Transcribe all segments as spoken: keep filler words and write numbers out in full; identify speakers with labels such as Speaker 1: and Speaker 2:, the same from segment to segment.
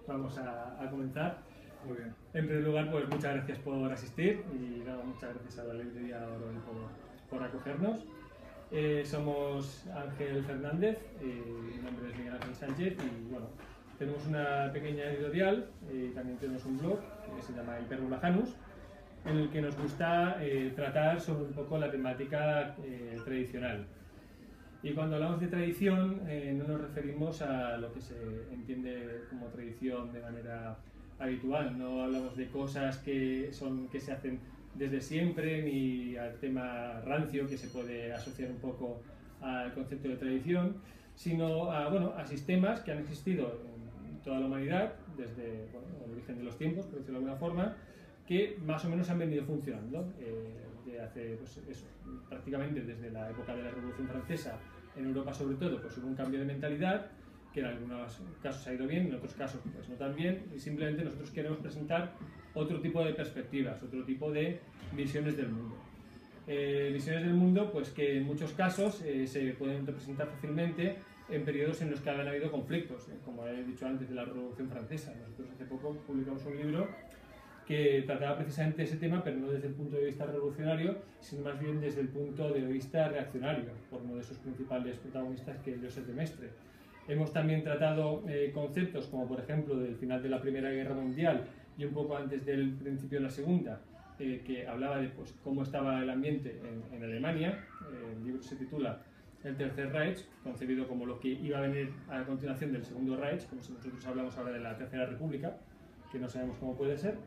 Speaker 1: vamos a, a comenzar.
Speaker 2: Muy bien.
Speaker 1: En primer lugar, pues muchas gracias por asistir y nada, muchas gracias a la librería Oroel por, por acogernos. Eh, somos Ángel Fernández, eh, mi nombre es Miguel Ángel Sánchez y bueno, tenemos una pequeña editorial y eh, también tenemos un blog que se llama Hyperbula Janus, en el que nos gusta eh, tratar sobre un poco la temática eh, tradicional. Y cuando hablamos de tradición eh, no nos referimos a lo que se entiende como tradición de manera habitual, no hablamos de cosas que, son, que se hacen desde siempre ni al tema rancio que se puede asociar un poco al concepto de tradición, sino a, bueno, a sistemas que han existido en toda la humanidad desde bueno, el origen de los tiempos, por decirlo de alguna forma, que más o menos han venido funcionando eh, de hace, pues eso, prácticamente desde la época de la Revolución Francesa, en Europa sobre todo, pues hubo un cambio de mentalidad que en algunos casos ha ido bien, en otros casos pues no tan bien, y simplemente nosotros queremos presentar otro tipo de perspectivas, otro tipo de visiones del mundo. Eh, visiones del mundo pues que en muchos casos eh, se pueden representar fácilmente en periodos en los que han habido conflictos, eh, como he dicho antes de la Revolución Francesa. Nosotros hace poco publicamos un libro que trataba precisamente ese tema, pero no desde el punto de vista revolucionario, sino más bien desde el punto de vista reaccionario, por uno de sus principales protagonistas, que es Josep de Maistre. Hemos también tratado eh, conceptos como, por ejemplo, del final de la Primera Guerra Mundial y un poco antes del principio de la Segunda, eh, que hablaba de pues, cómo estaba el ambiente en, en Alemania. Eh, el libro se titula El Tercer Reich, concebido como lo que iba a venir a continuación del Segundo Reich, como si nosotros hablamos ahora de la Tercera República, que no sabemos cómo puede ser.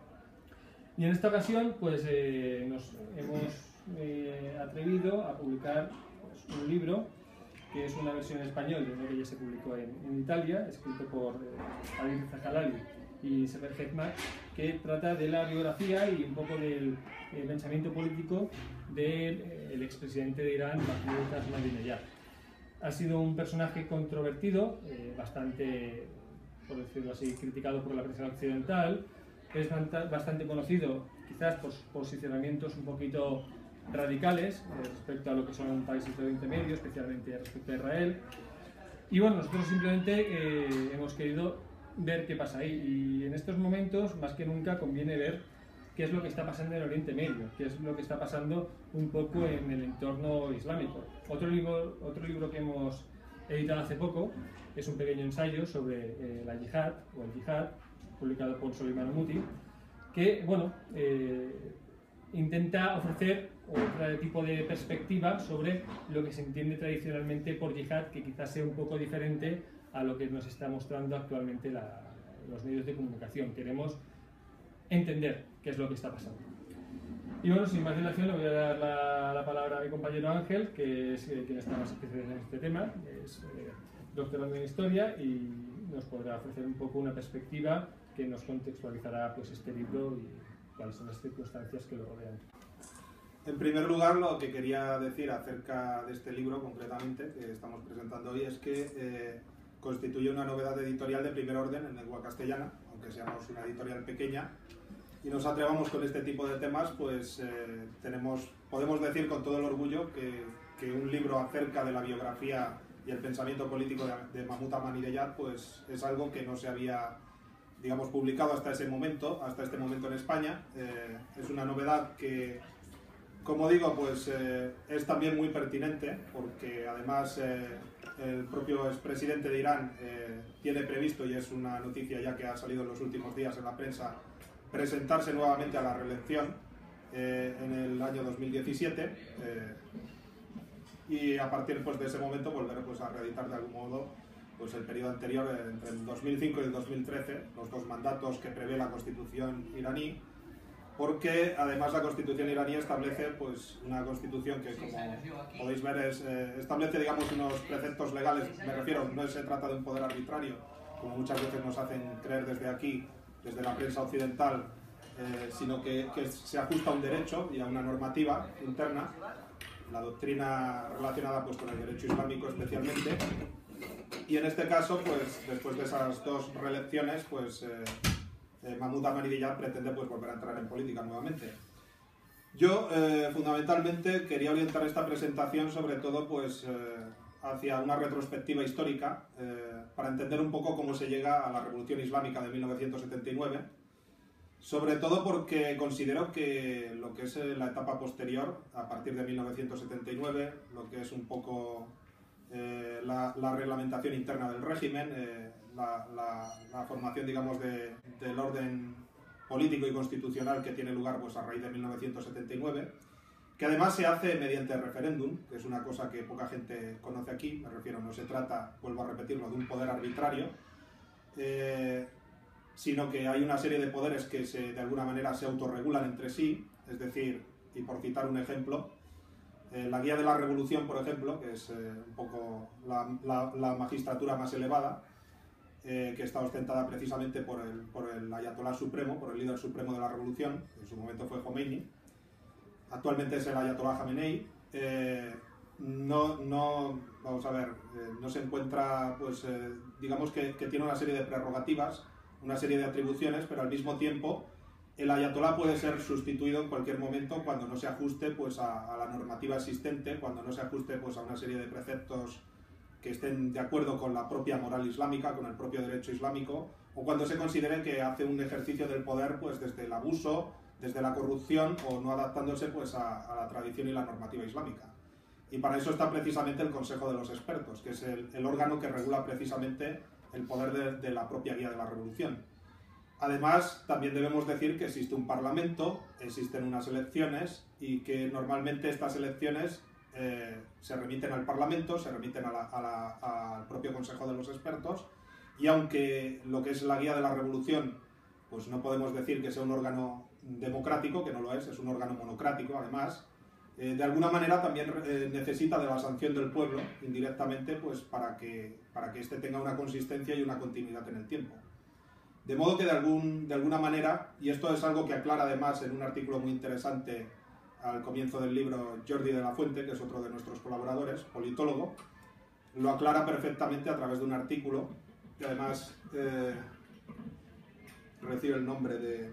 Speaker 1: Y en esta ocasión pues, eh, nos hemos eh, atrevido a publicar pues, un libro que es una versión en español de uno que ya se publicó en, en Italia, escrito por eh, David Zacalali y Sefer Hetman, que trata de la biografía y un poco del eh, pensamiento político del eh, expresidente de Irán, Mahmoud Ahmadinejad. Ha sido un personaje controvertido, eh, bastante, por decirlo así, criticado por la prensa occidental. Es bastante conocido quizás por sus posicionamientos un poquito radicales eh, respecto a lo que son países de Oriente Medio, especialmente respecto a Israel. Y bueno, nosotros simplemente eh, hemos querido ver qué pasa ahí, y en estos momentos más que nunca conviene ver qué es lo que está pasando en Oriente Medio, qué es lo que está pasando un poco en el entorno islámico. Otro libro, otro libro que hemos editado hace poco es un pequeño ensayo sobre eh, la yihad o el yihad, publicado por Soleiman Amuti, que bueno, eh, intenta ofrecer otro tipo de perspectiva sobre lo que se entiende tradicionalmente por yihad, que quizás sea un poco diferente a lo que nos está mostrando actualmente la, los medios de comunicación. Queremos entender qué es lo que está pasando. Y bueno, sin más dilación, le voy a dar la, la palabra a mi compañero Ángel, que es eh, quien está más especializado en este tema, es eh, doctorando en Historia y nos podrá ofrecer un poco una perspectiva que nos contextualizará pues, este libro y cuáles son las circunstancias que lo rodean.
Speaker 2: En primer lugar, lo que quería decir acerca de este libro concretamente que estamos presentando hoy es que eh, constituye una novedad editorial de primer orden en lengua castellana, aunque seamos una editorial pequeña y nos atrevamos con este tipo de temas, pues eh, tenemos, podemos decir con todo el orgullo que, que un libro acerca de la biografía y el pensamiento político de, de Mahmoud Ahmadinejad pues, es algo que no se había, digamos, publicado hasta ese momento, hasta este momento en España. Eh, es una novedad que, como digo, pues eh, es también muy pertinente, porque además eh, el propio expresidente de Irán eh, tiene previsto, y es una noticia ya que ha salido en los últimos días en la prensa, presentarse nuevamente a la reelección eh, en el año dos mil diecisiete. Eh, y a partir pues, de ese momento volver pues, a reeditar de algún modo pues, el periodo anterior, entre el dos mil cinco y el dos mil trece, los dos mandatos que prevé la Constitución iraní, porque además la Constitución iraní establece pues, una Constitución que, como podéis ver, es, eh, establece digamos, unos preceptos legales. Me refiero, no se trata de un poder arbitrario, como muchas veces nos hacen creer desde aquí, desde la prensa occidental, eh, sino que, que se ajusta a un derecho y a una normativa interna, la doctrina relacionada pues, con el derecho islámico especialmente. Y en este caso, pues, después de esas dos reelecciones, pues, eh, eh, Mahmoud Ahmadinejad pretende pues, volver a entrar en política nuevamente. Yo, eh, fundamentalmente, quería orientar esta presentación sobre todo pues, eh, hacia una retrospectiva histórica eh, para entender un poco cómo se llega a la Revolución Islámica de mil novecientos setenta y nueve, sobre todo porque considero que lo que es la etapa posterior, a partir de mil novecientos setenta y nueve, lo que es un poco eh, la, la reglamentación interna del régimen, eh, la, la, la formación, digamos, de, del orden político y constitucional que tiene lugar pues, a raíz de mil novecientos setenta y nueve, que además se hace mediante referéndum, que es una cosa que poca gente conoce aquí. Me refiero, no se trata, vuelvo a repetirlo, de un poder arbitrario, eh, sino que hay una serie de poderes que se, de alguna manera se autorregulan entre sí, es decir, y por citar un ejemplo, eh, la Guía de la Revolución, por ejemplo, que es eh, un poco la, la, la magistratura más elevada, eh, que está ostentada precisamente por el, por el Ayatolá Supremo, por el líder supremo de la revolución, que en su momento fue Jomeini, actualmente es el Ayatolá Jamenei. eh, no, no, vamos a ver, eh, no se encuentra, pues, eh, digamos que, que tiene una serie de prerrogativas, una serie de atribuciones, pero al mismo tiempo el ayatolá puede ser sustituido en cualquier momento cuando no se ajuste pues, a, a la normativa existente, cuando no se ajuste pues, a una serie de preceptos que estén de acuerdo con la propia moral islámica, con el propio derecho islámico, o cuando se considere que hace un ejercicio del poder pues, desde el abuso, desde la corrupción, o no adaptándose pues, a, a la tradición y la normativa islámica. Y para eso está precisamente el Consejo de los Expertos, que es el, el órgano que regula precisamente el poder de, de la propia Guía de la Revolución. Además, también debemos decir que existe un parlamento, existen unas elecciones y que normalmente estas elecciones eh, se remiten al parlamento, se remiten a la, a la, al propio Consejo de los Expertos, y aunque lo que es la Guía de la Revolución, pues no podemos decir que sea un órgano democrático, que no lo es, es un órgano monocrático además, Eh, de alguna manera también eh, necesita de la sanción del pueblo, indirectamente, pues para que, para que éste tenga una consistencia y una continuidad en el tiempo. De modo que de, algún, de alguna manera, y esto es algo que aclara además en un artículo muy interesante al comienzo del libro Jordi de la Fuente, que es otro de nuestros colaboradores, politólogo, lo aclara perfectamente a través de un artículo, que además eh, recibe el nombre de...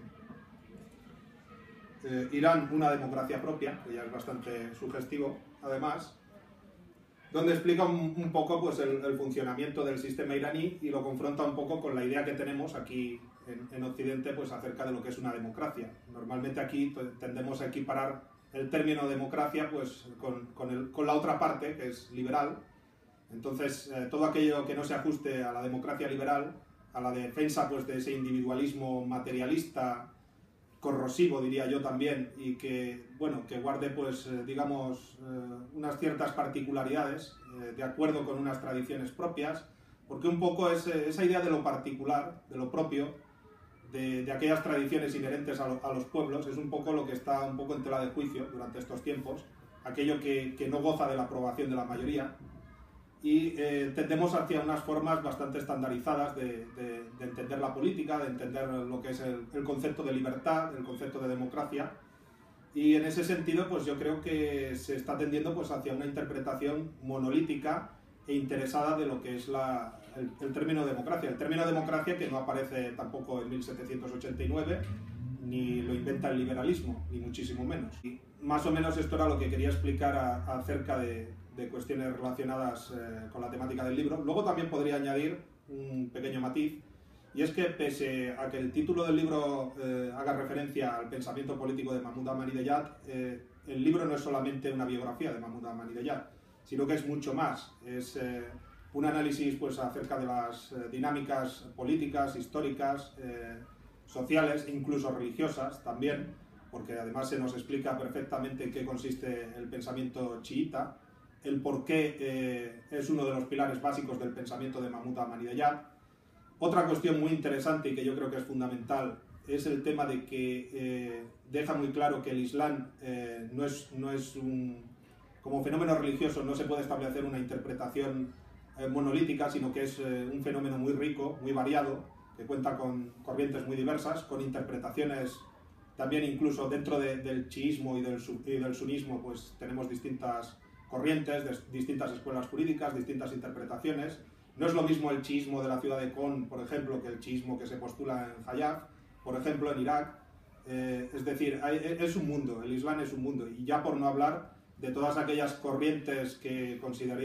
Speaker 2: Eh, Irán, una democracia propia, que ya es bastante sugestivo, además, donde explica un, un poco pues, el, el funcionamiento del sistema iraní y lo confronta un poco con la idea que tenemos aquí en, en Occidente pues, acerca de lo que es una democracia. Normalmente aquí tendemos a equiparar el término democracia pues, con, con, el, con la otra parte, que es liberal. Entonces, eh, todo aquello que no se ajuste a la democracia liberal, a la defensa pues, de ese individualismo materialista, corrosivo, diría yo también, y que, bueno, que guarde, pues, eh, digamos, eh, unas ciertas particularidades, eh, de acuerdo con unas tradiciones propias, porque un poco es, eh, esa idea de lo particular, de lo propio, de, de aquellas tradiciones inherentes a, lo, a los pueblos, es un poco lo que está un poco en tela de juicio durante estos tiempos, aquello que, que no goza de la aprobación de la mayoría, y eh, tendemos hacia unas formas bastante estandarizadas de, de, de entender la política, de entender lo que es el, el concepto de libertad, el concepto de democracia, y en ese sentido pues yo creo que se está tendiendo pues hacia una interpretación monolítica e interesada de lo que es la, el, el término democracia, el término democracia que no aparece tampoco en mil setecientos ochenta y nueve, ni lo inventa el liberalismo, ni muchísimo menos. Y más o menos esto era lo que quería explicar a, a acerca de, de cuestiones relacionadas eh, con la temática del libro. Luego también podría añadir un pequeño matiz, y es que pese a que el título del libro eh, haga referencia al pensamiento político de Mahmoud Ahmadinejad, eh, el libro no es solamente una biografía de Mahmoud Ahmadinejad, sino que es mucho más. Es eh, un análisis pues, acerca de las eh, dinámicas políticas, históricas, eh, sociales e incluso religiosas también, porque además se nos explica perfectamente en qué consiste el pensamiento chiita, el por qué eh, es uno de los pilares básicos del pensamiento de Mahmoud Ahmadinejad. Otra cuestión muy interesante y que yo creo que es fundamental es el tema de que eh, deja muy claro que el Islam eh, no es, no es un... como fenómeno religioso no se puede establecer una interpretación eh, monolítica, sino que es eh, un fenómeno muy rico, muy variado, que cuenta con corrientes muy diversas, con interpretaciones también incluso dentro de, del chiismo y del, y del sunismo, pues tenemos distintas corrientes, de, distintas escuelas jurídicas, distintas interpretaciones. No es lo mismo el chiismo de la ciudad de Qom, por ejemplo, que el chiismo que se postula en Hayaf, por ejemplo, en Irak. Eh, es decir, hay, es un mundo, el Islam es un mundo, y ya por no hablar de todas aquellas corrientes que,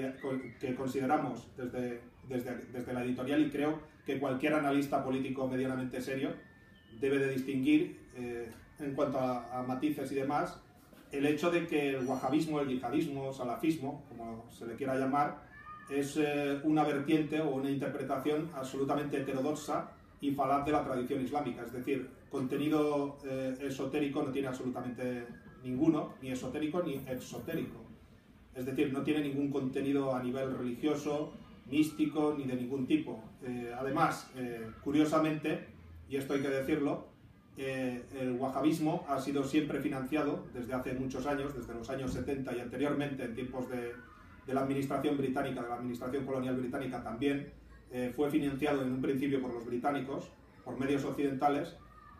Speaker 2: que consideramos desde, desde, desde la editorial, y creo que cualquier analista político medianamente serio debe de distinguir, eh, en cuanto a, a matices y demás, el hecho de que el wahabismo, el yihadismo, salafismo, como se le quiera llamar, es eh, una vertiente o una interpretación absolutamente heterodoxa y falaz de la tradición islámica. Es decir, contenido eh, esotérico no tiene absolutamente ninguno, ni esotérico ni exotérico. Es decir, no tiene ningún contenido a nivel religioso, místico, ni de ningún tipo. Eh, además, eh, curiosamente, y esto hay que decirlo, eh, el wahabismo ha sido siempre financiado desde hace muchos años, desde los años setenta y anteriormente, en tiempos de, de la administración británica, de la administración colonial británica también, eh, fue financiado en un principio por los británicos, por medios occidentales,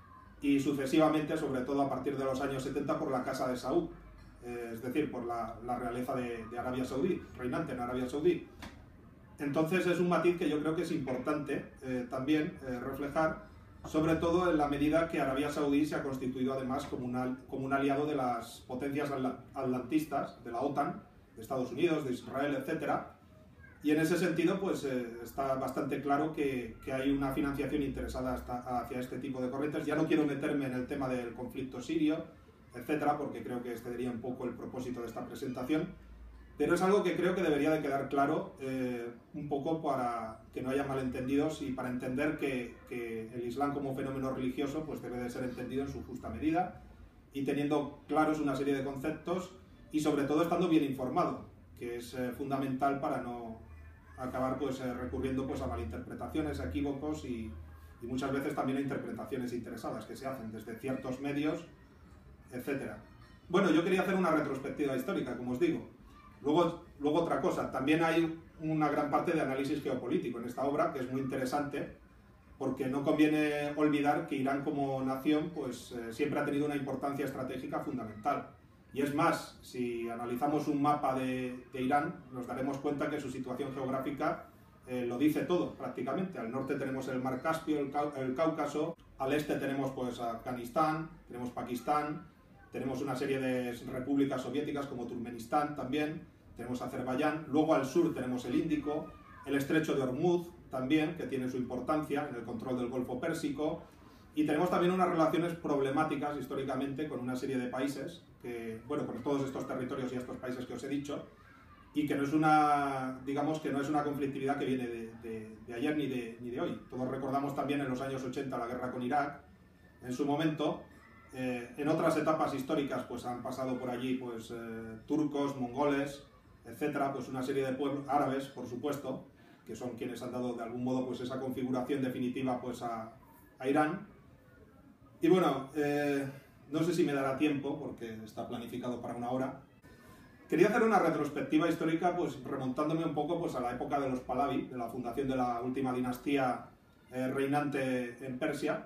Speaker 2: y sucesivamente, sobre todo a partir de los años setenta, por la Casa de Saúd, eh, es decir, por la, la realeza de, de Arabia Saudí, reinante en Arabia Saudí. Entonces es un matiz que yo creo que es importante eh, también eh, reflejar, sobre todo en la medida que Arabia Saudí se ha constituido además como, una, como un aliado de las potencias atlantistas, de la OTAN, de Estados Unidos, de Israel, etcétera. Y en ese sentido, pues eh, está bastante claro que, que hay una financiación interesada hasta, hacia este tipo de corrientes. Ya no quiero meterme en el tema del conflicto sirio, etcétera, porque creo que este sería un poco el propósito de esta presentación. Pero es algo que creo que debería de quedar claro, eh, un poco para que no haya malentendidos y para entender que, que el Islam como fenómeno religioso pues debe de ser entendido en su justa medida y teniendo claros una serie de conceptos y sobre todo estando bien informado, que es eh, fundamental para no acabar pues eh, recurriendo pues a malinterpretaciones, a equívocos y, y muchas veces también a interpretaciones interesadas que se hacen desde ciertos medios, etcétera. Bueno, yo quería hacer una retrospectiva histórica, como os digo. Luego, luego otra cosa, también hay una gran parte de análisis geopolítico en esta obra, que es muy interesante, porque no conviene olvidar que Irán como nación pues, eh, siempre ha tenido una importancia estratégica fundamental. Y es más, si analizamos un mapa de, de Irán, nos daremos cuenta que su situación geográfica eh, lo dice todo, prácticamente. Al norte tenemos el Mar Caspio, el, Cau el Cáucaso, al este tenemos pues, Afganistán, tenemos Pakistán, tenemos una serie de repúblicas soviéticas como Turkmenistán también, tenemos Azerbaiyán, luego al sur tenemos el Índico, el estrecho de Hormuz también, que tiene su importancia en el control del Golfo Pérsico, y tenemos también unas relaciones problemáticas históricamente con una serie de países, que, bueno, con todos estos territorios y estos países que os he dicho, y que no es una, digamos que no es una conflictividad que viene de, de, de ayer ni de, ni de hoy. Todos recordamos también en los años ochenta la guerra con Irak, en su momento. Eh, en otras etapas históricas pues han pasado por allí pues eh, turcos, mongoles, etcétera, pues una serie de pueblos árabes, por supuesto, que son quienes han dado de algún modo pues esa configuración definitiva pues a, a Irán. Y bueno, eh, no sé si me dará tiempo porque está planificado para una hora. Quería hacer una retrospectiva histórica pues remontándome un poco pues a la época de los Pahlavi, de la fundación de la última dinastía eh, reinante en Persia.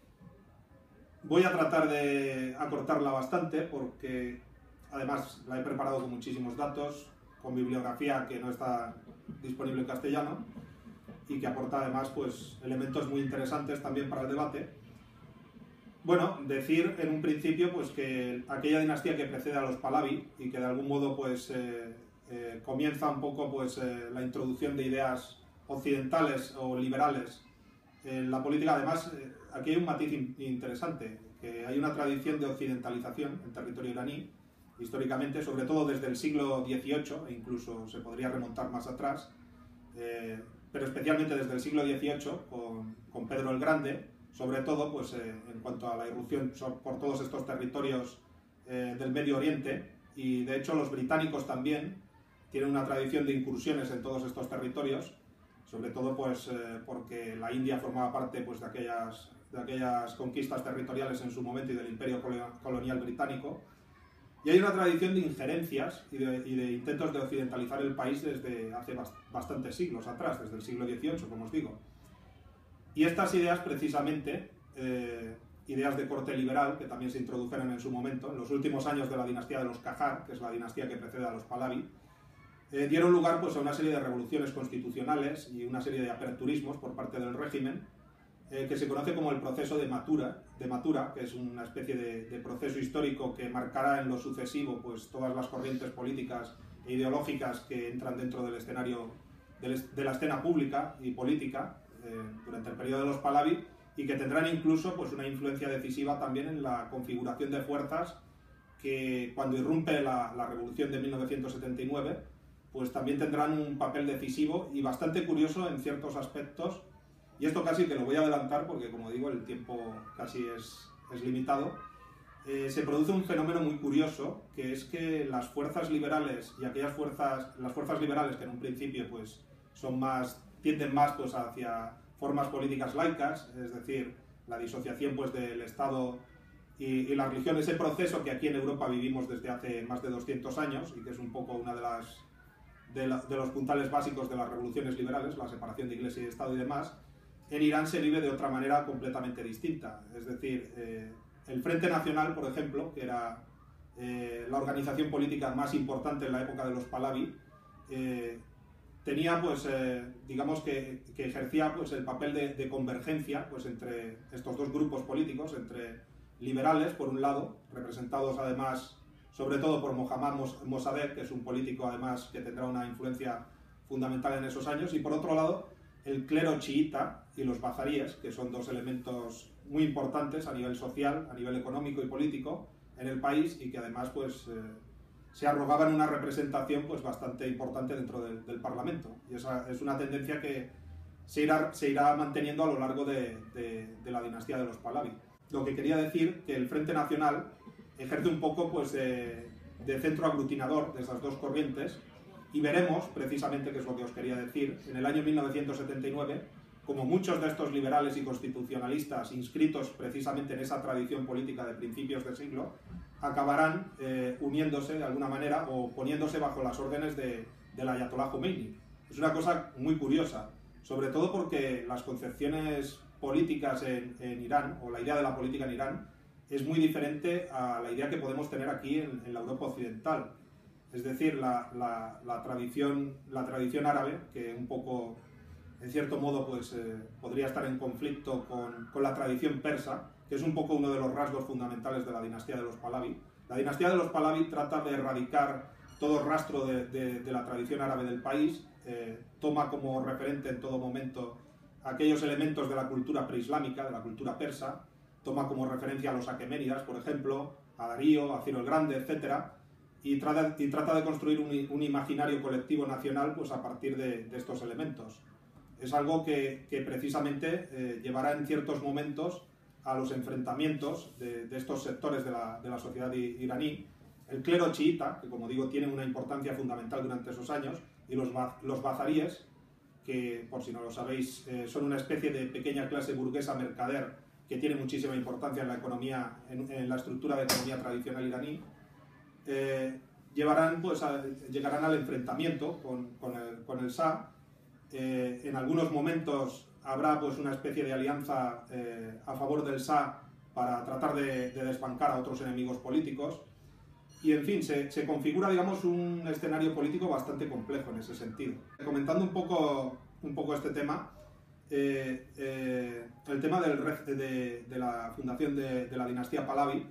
Speaker 2: Voy a tratar de acortarla bastante porque además la he preparado con muchísimos datos, con bibliografía que no está disponible en castellano y que aporta además pues, elementos muy interesantes también para el debate. Bueno, decir en un principio pues, que aquella dinastía que precede a los Pahlavi y que de algún modo pues, eh, eh, comienza un poco pues, eh, la introducción de ideas occidentales o liberales en la política, además eh, aquí hay un matiz in interesante, que hay una tradición de occidentalización en territorio iraní, históricamente, sobre todo desde el siglo dieciocho, e incluso se podría remontar más atrás, eh, pero especialmente desde el siglo dieciocho, con, con Pedro el Grande, sobre todo pues, eh, en cuanto a la irrupción por todos estos territorios eh, del Medio Oriente, y de hecho los británicos también tienen una tradición de incursiones en todos estos territorios, sobre todo pues, eh, porque la India formaba parte pues, de, aquellas, de aquellas conquistas territoriales en su momento y del imperio colonial británico. Y hay una tradición de injerencias y de, y de intentos de occidentalizar el país desde hace bast bastantes siglos atrás, desde el siglo dieciocho, como os digo. Y estas ideas, precisamente, eh, ideas de corte liberal, que también se introdujeron en su momento, en los últimos años de la dinastía de los Qajar, que es la dinastía que precede a los Pahlavi, eh, dieron lugar pues, a una serie de revoluciones constitucionales y una serie de aperturismos por parte del régimen, eh, que se conoce como el proceso de Mathura, de Mathura, que es una especie de, de proceso histórico que marcará en lo sucesivo pues, todas las corrientes políticas e ideológicas que entran dentro del escenario de la escena pública y política eh, durante el periodo de los Pahlavi, y que tendrán incluso pues, una influencia decisiva también en la configuración de fuerzas que cuando irrumpe la, la revolución de mil novecientos setenta y nueve, pues también tendrán un papel decisivo y bastante curioso en ciertos aspectos, y esto casi que lo voy a adelantar porque, como digo, el tiempo casi es, es limitado. Eh, se produce un fenómeno muy curioso, que es que las fuerzas liberales y aquellas fuerzas, las fuerzas liberales que en un principio pues, son más, tienden más pues, hacia formas políticas laicas, es decir, la disociación pues, del Estado y, y la religión, ese proceso que aquí en Europa vivimos desde hace más de doscientos años y que es un poco una de las de, la, de los puntales básicos de las revoluciones liberales, la separación de Iglesia y Estado y demás. En Irán se vive de otra manera completamente distinta, es decir, eh, el Frente Nacional, por ejemplo, que era eh, la organización política más importante en la época de los Pahlavi, eh, tenía, pues, eh, digamos que, que ejercía pues, el papel de, de convergencia pues, entre estos dos grupos políticos, entre liberales, por un lado, representados además, sobre todo por Mohammad Mossadegh, que es un político además que tendrá una influencia fundamental en esos años, y por otro lado, el clero chiita y los bazaríes, que son dos elementos muy importantes a nivel social, a nivel económico y político en el país, y que además pues, eh, se arrogaban una representación pues, bastante importante dentro del, del Parlamento. Y esa es una tendencia que se irá, se irá manteniendo a lo largo de, de, de la dinastía de los Pahlavi. Lo que quería decir que el Frente Nacional ejerce un poco pues, de, de centro aglutinador de esas dos corrientes, y veremos, precisamente, que es lo que os quería decir, en el año mil novecientos setenta y nueve, como muchos de estos liberales y constitucionalistas inscritos precisamente en esa tradición política de principios de siglo, acabarán eh, uniéndose de alguna manera o poniéndose bajo las órdenes de, del Ayatollah Khomeini. Es una cosa muy curiosa, sobre todo porque las concepciones políticas en, en Irán, o la idea de la política en Irán, es muy diferente a la idea que podemos tener aquí en, en la Europa occidental. Es decir, la, la, la, tradición, la tradición árabe, que un poco, en cierto modo, pues, eh, podría estar en conflicto con, con la tradición persa, que es un poco uno de los rasgos fundamentales de la dinastía de los Pahlavi. La dinastía de los Pahlavi trata de erradicar todo rastro de, de, de la tradición árabe del país, eh, toma como referente en todo momento aquellos elementos de la cultura preislámica, de la cultura persa, toma como referencia a los aqueménidas, por ejemplo, a Darío, a Ciro el Grande, etcétera, y trata, y trata de construir un, un imaginario colectivo nacional pues, a partir de, de estos elementos. Es algo que, que precisamente eh, llevará en ciertos momentos a los enfrentamientos de, de estos sectores de la, de la sociedad iraní. El clero chiita, que como digo tiene una importancia fundamental durante esos años, y los, los bazaríes, que por si no lo sabéis eh, son una especie de pequeña clase burguesa mercader que tiene muchísima importancia en la economía, en, en la estructura de economía tradicional iraní. Eh, llevarán, pues, a, llegarán al enfrentamiento con, con, el, con el Shah. Eh, en algunos momentos habrá pues, una especie de alianza eh, a favor del Shah para tratar de, de desbancar a otros enemigos políticos, y en fin, se, se configura digamos, un escenario político bastante complejo en ese sentido. Comentando un poco, un poco este tema, eh, eh, el tema del, de, de la fundación de, de la dinastía Pahlavi,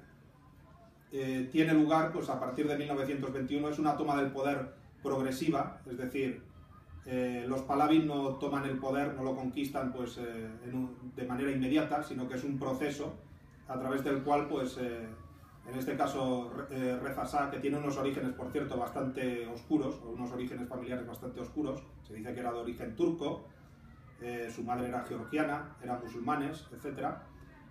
Speaker 2: Eh, tiene lugar pues, a partir de mil novecientos veintiuno, es una toma del poder progresiva, es decir, eh, los Pahlavi no toman el poder, no lo conquistan pues, eh, en un, de manera inmediata, sino que es un proceso a través del cual, pues, eh, en este caso, eh, Reza Shah, que tiene unos orígenes, por cierto, bastante oscuros, o unos orígenes familiares bastante oscuros, se dice que era de origen turco, eh, su madre era georgiana, eran musulmanes, etcétera.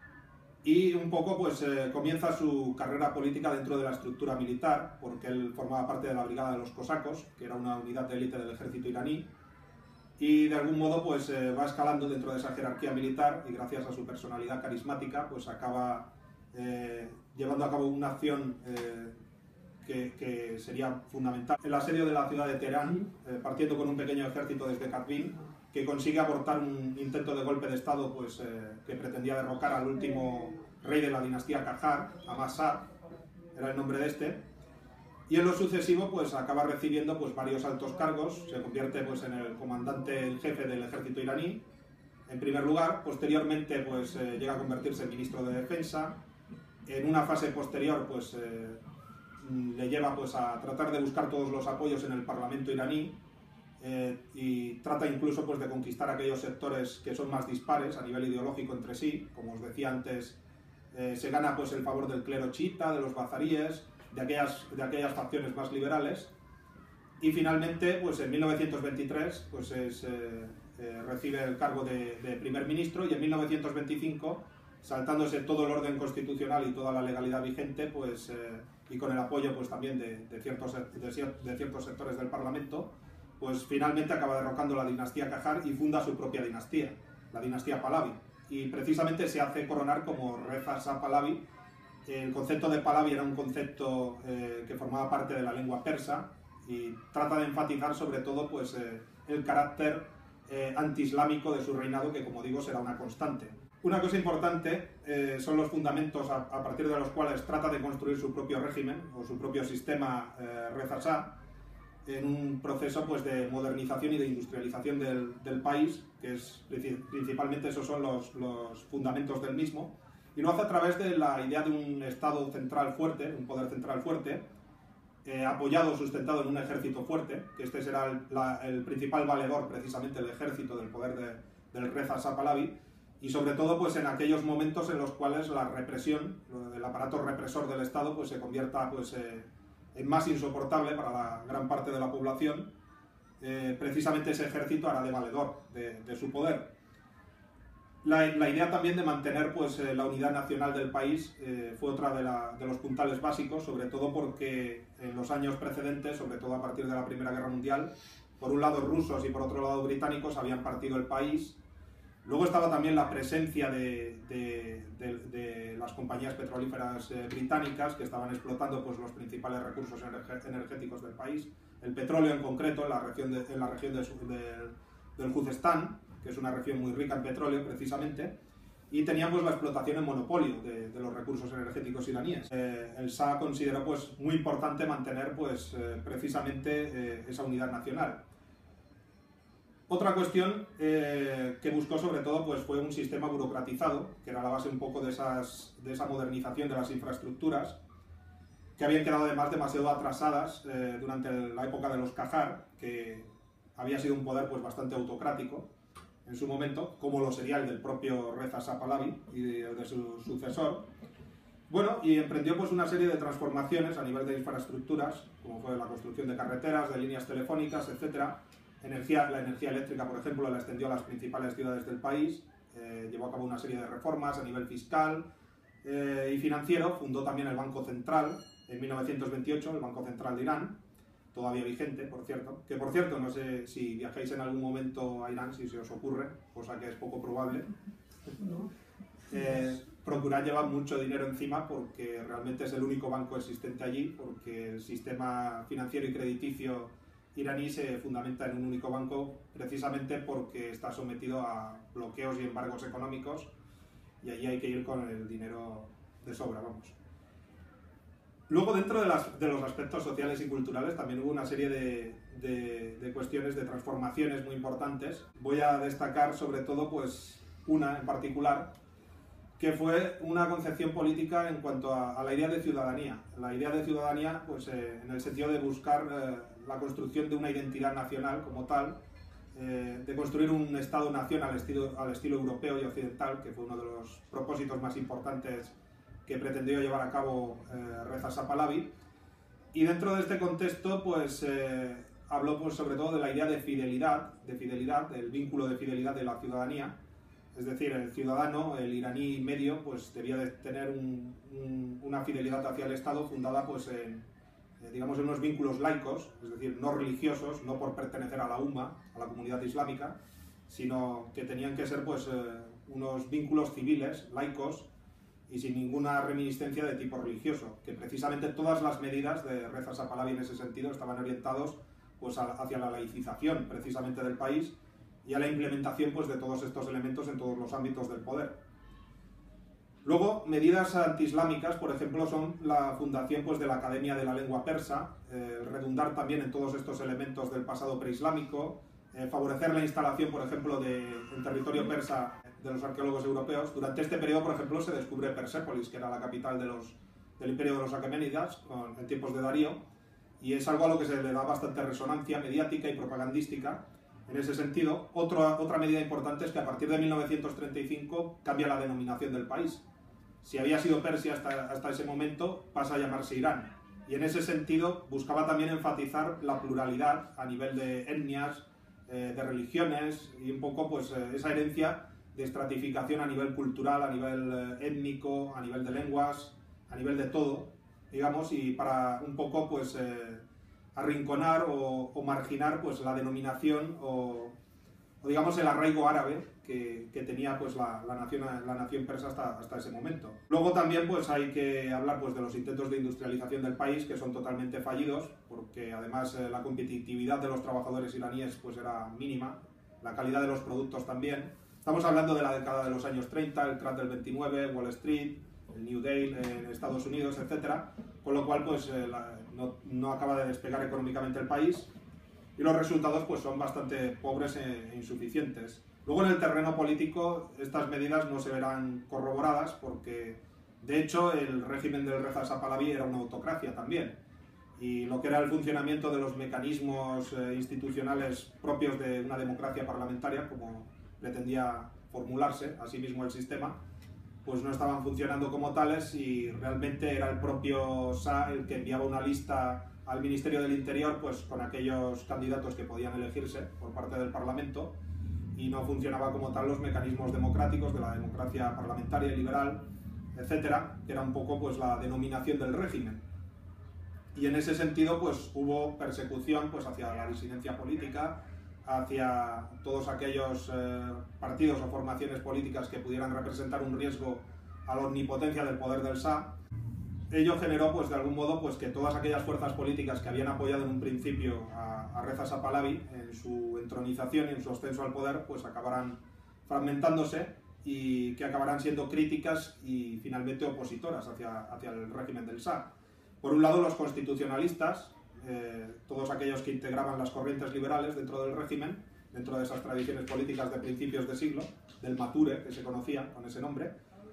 Speaker 2: Y un poco pues, eh, comienza su carrera política dentro de la estructura militar, porque él formaba parte de la Brigada de los Cosacos, que era una unidad de élite del ejército iraní, y de algún modo pues, eh, va escalando dentro de esa jerarquía militar, y gracias a su personalidad carismática pues, acaba eh, llevando a cabo una acción eh, que, que sería fundamental. El asedio de la ciudad de Teherán, eh, partiendo con un pequeño ejército desde Kazvin, que consigue abortar un intento de golpe de Estado pues, eh, que pretendía derrocar al último rey de la dinastía Qajar, Ahmad Shah, era el nombre de este, y en lo sucesivo pues, acaba recibiendo pues, varios altos cargos, se convierte pues, en el comandante en jefe del ejército iraní, en primer lugar. Posteriormente pues, eh, llega a convertirse en ministro de Defensa. En una fase posterior pues, eh, le lleva pues, a tratar de buscar todos los apoyos en el Parlamento iraní, eh, y trata incluso pues, de conquistar aquellos sectores que son más dispares a nivel ideológico entre sí. Como os decía antes, eh, se gana pues, el favor del clero chiita, de los bazaríes, de aquellas, de aquellas facciones más liberales. Y finalmente, pues en mil novecientos veintitrés, pues es, eh, eh, recibe el cargo de, de primer ministro, y en mil novecientos veinticinco, saltándose todo el orden constitucional y toda la legalidad vigente, pues, eh, y con el apoyo pues, también de, de, ciertos, de, de ciertos sectores del Parlamento, pues finalmente acaba derrocando la dinastía Qajar y funda su propia dinastía, la dinastía Pahlavi. Y precisamente se hace coronar como Reza Shah Pahlavi. El concepto de Pahlavi era un concepto eh, que formaba parte de la lengua persa, y trata de enfatizar sobre todo pues, eh, el carácter eh, antiislámico de su reinado, que como digo será una constante. Una cosa importante eh, son los fundamentos a, a partir de los cuales trata de construir su propio régimen o su propio sistema eh, Reza Shah, en un proceso pues, de modernización y de industrialización del, del país, que es principalmente esos son los, los fundamentos del mismo, y lo hace a través de la idea de un Estado central fuerte, un poder central fuerte, eh, apoyado, sustentado en un ejército fuerte, que este será el, la, el principal valedor precisamente del ejército, del poder de, del Reza Shah Pahlavi, y sobre todo pues, en aquellos momentos en los cuales la represión, el aparato represor del Estado pues, se convierta pues, eh, en más insoportable para la gran parte de la población. Eh, precisamente ese ejército hará de valedor de, de su poder. La, la idea también de mantener pues, eh, la unidad nacional del país eh, fue otra de, la, de los puntales básicos, sobre todo porque en los años precedentes, sobre todo a partir de la Primera Guerra Mundial, por un lado rusos y por otro lado británicos habían partido el país. Luego estaba también la presencia de, de, de, de las compañías petrolíferas eh, británicas, que estaban explotando pues, los principales recursos energéticos del país, el petróleo en concreto en la región, de, en la región de, de, del Juzestán, que es una región muy rica en petróleo precisamente, y teníamos la explotación en monopolio de, de los recursos energéticos iraníes. Eh, el Shah consideró pues, muy importante mantener pues, eh, precisamente eh, esa unidad nacional. Otra cuestión eh, que buscó sobre todo pues, fue un sistema burocratizado, que era la base un poco de, esas, de esa modernización de las infraestructuras, que habían quedado además demasiado atrasadas eh, durante la época de los Qajar, que había sido un poder pues, bastante autocrático en su momento, como lo sería el del propio Reza Shah Pahlavi y el de su sucesor. Bueno, y emprendió pues, una serie de transformaciones a nivel de infraestructuras, como fue la construcción de carreteras, de líneas telefónicas, etcétera. Energía, la energía eléctrica, por ejemplo, la extendió a las principales ciudades del país, eh, llevó a cabo una serie de reformas a nivel fiscal eh, y financiero, fundó también el Banco Central en mil novecientos veintiocho, el Banco Central de Irán, todavía vigente, por cierto, que por cierto, no sé si viajáis en algún momento a Irán, si se os ocurre, cosa que es poco probable, eh, procurad llevar mucho dinero encima porque realmente es el único banco existente allí, porque el sistema financiero y crediticio iraní se fundamenta en un único banco precisamente porque está sometido a bloqueos y embargos económicos y allí hay que ir con el dinero de sobra, vamos. Luego, dentro de, las, de los aspectos sociales y culturales, también hubo una serie de, de, de cuestiones, de transformaciones muy importantes. Voy a destacar sobre todo pues, una en particular, que fue una concepción política en cuanto a, a la idea de ciudadanía. La idea de ciudadanía pues, eh, en el sentido de buscar eh, la construcción de una identidad nacional como tal, eh, de construir un Estado-nación al estilo, al estilo europeo y occidental, que fue uno de los propósitos más importantes que pretendió llevar a cabo eh, Reza Shah Pahlavi. Y dentro de este contexto pues, eh, habló pues, sobre todo de la idea de fidelidad, de fidelidad, del vínculo de fidelidad de la ciudadanía. Es decir, el ciudadano, el iraní medio, pues debía de tener un, un, una fidelidad hacia el Estado fundada pues, en, eh, digamos, en unos vínculos laicos, es decir, no religiosos, no por pertenecer a la Umma, a la comunidad islámica, sino que tenían que ser pues, eh, unos vínculos civiles, laicos, y sin ninguna reminiscencia de tipo religioso, que precisamente todas las medidas de Reza Shah Pahlavi en ese sentido estaban orientados pues, a, hacia la laicización precisamente del país y a la implementación pues, de todos estos elementos en todos los ámbitos del poder. Luego, medidas antiislámicas, por ejemplo, son la fundación pues, de la Academia de la Lengua Persa, eh, redundar también en todos estos elementos del pasado preislámico, eh, favorecer la instalación, por ejemplo, de, en territorio persa de los arqueólogos europeos. Durante este periodo, por ejemplo, se descubre Persépolis, que era la capital de los, del imperio de los aqueménidas, con, en tiempos de Darío, y es algo a lo que se le da bastante resonancia mediática y propagandística. En ese sentido, otro, otra medida importante es que a partir de mil novecientos treinta y cinco cambia la denominación del país. Si había sido Persia hasta, hasta ese momento, pasa a llamarse Irán. Y en ese sentido buscaba también enfatizar la pluralidad a nivel de etnias, eh, de religiones, y un poco pues eh, esa herencia de estratificación a nivel cultural, a nivel eh, étnico, a nivel de lenguas, a nivel de todo, digamos, y para un poco pues eh, arrinconar o, o marginar pues la denominación o, o digamos el arraigo árabe que, que tenía pues la, la, nación, la nación persa hasta, hasta ese momento. Luego también pues hay que hablar pues de los intentos de industrialización del país, que son totalmente fallidos, porque además eh, la competitividad de los trabajadores iraníes pues era mínima, la calidad de los productos también. Estamos hablando de la década de los años treinta, el crack del veintinueve, Wall Street, el New Deal en Estados Unidos, etcétera, con lo cual pues eh, la, no, no acaba de despegar económicamente el país y los resultados pues son bastante pobres e insuficientes. Luego en el terreno político estas medidas no se verán corroboradas porque de hecho el régimen del Reza Shah Pahlavi era una autocracia también, y lo que era el funcionamiento de los mecanismos eh, institucionales propios de una democracia parlamentaria, como pretendía formularse a sí mismo el sistema, pues no estaban funcionando como tales, y realmente era el propio Shah el que enviaba una lista al Ministerio del Interior pues con aquellos candidatos que podían elegirse por parte del Parlamento, y no funcionaba como tal los mecanismos democráticos de la democracia parlamentaria, liberal, etcétera, que era un poco pues la denominación del régimen. Y en ese sentido pues hubo persecución pues hacia la disidencia política, hacia todos aquellos eh, partidos o formaciones políticas que pudieran representar un riesgo a la omnipotencia del poder del Shah. Ello generó pues de algún modo pues que todas aquellas fuerzas políticas que habían apoyado en un principio a, a Reza Shah Pahlavi en su entronización y en su ascenso al poder pues acabarán fragmentándose y que acabarán siendo críticas y finalmente opositoras hacia, hacia el régimen del Shah. Por un lado los constitucionalistas, Eh, todos aquellos que integraban las corrientes liberales dentro del régimen, dentro de esas tradiciones políticas de principios de siglo, del Mature, que se conocía con ese nombre.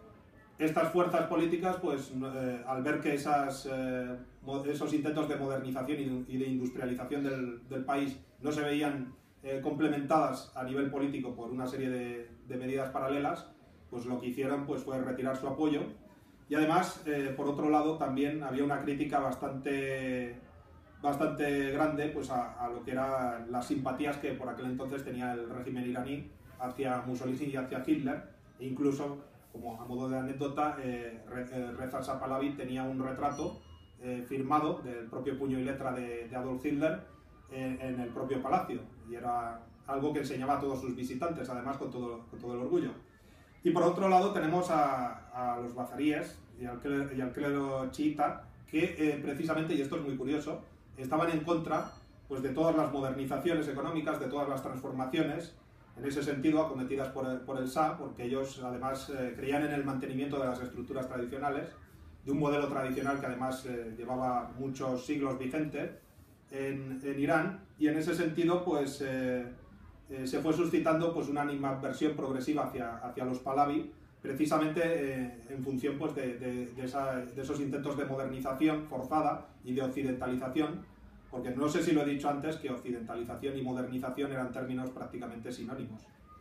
Speaker 2: Estas fuerzas políticas, pues eh, al ver que esas, eh, esos intentos de modernización y de industrialización del, del país no se veían eh, complementadas a nivel político por una serie de, de medidas paralelas, pues lo que hicieron pues, fue retirar su apoyo. Y además, eh, por otro lado, también había una crítica bastante... bastante grande pues a, a lo que eran las simpatías que por aquel entonces tenía el régimen iraní hacia Mussolini y hacia Hitler, e incluso, como a modo de anécdota, eh, Reza Shah Pahlavi tenía un retrato eh, firmado del propio puño y letra de, de Adolf Hitler en, en el propio palacio, y era algo que enseñaba a todos sus visitantes, además con todo, con todo el orgullo. Y por otro lado tenemos a, a los bazaríes y al, y al clero chiita, que eh, precisamente, y esto es muy curioso, estaban en contra pues, de todas las modernizaciones económicas, de todas las transformaciones, en ese sentido, acometidas por el, por el Shah, porque ellos además eh, creían en el mantenimiento de las estructuras tradicionales, de un modelo tradicional que además eh, llevaba muchos siglos vigente en, en Irán, y en ese sentido pues, eh, eh, se fue suscitando pues, una animadversión progresiva hacia, hacia los Pahlavi, precisamente eh, en función pues, de, de, de, esa, de esos intentos de modernización forzada y de occidentalización, porque no sé si lo he dicho antes, que occidentalización y modernización eran términos prácticamente sinónimos,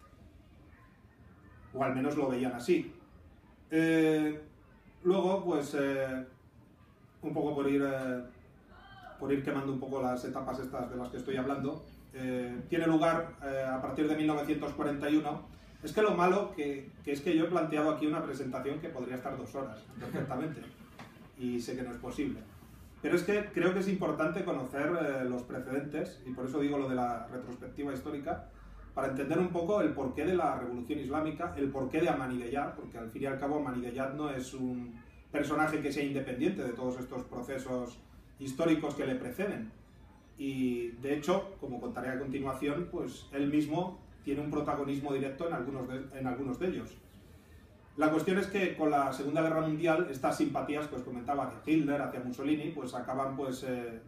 Speaker 2: o al menos lo veían así. Eh, luego, pues, eh, un poco por ir, eh, por ir quemando un poco las etapas estas de las que estoy hablando, eh, tiene lugar eh, a partir de mil novecientos cuarenta y uno. Es que lo malo que, que es que yo he planteado aquí una presentación que podría estar dos horas perfectamente, y sé que no es posible. Pero es que creo que es importante conocer eh, los precedentes, y por eso digo lo de la retrospectiva histórica, para entender un poco el porqué de la Revolución Islámica, el porqué de Ahmadinejad, porque al fin y al cabo Ahmadinejad no es un personaje que sea independiente de todos estos procesos históricos que le preceden. Y de hecho, como contaré a continuación, pues él mismo tiene un protagonismo directo en algunos de, en algunos de ellos. La cuestión es que con la Segunda Guerra Mundial estas simpatías que os comentaba hacia Hitler, hacia Mussolini, pues acaban pues, eh,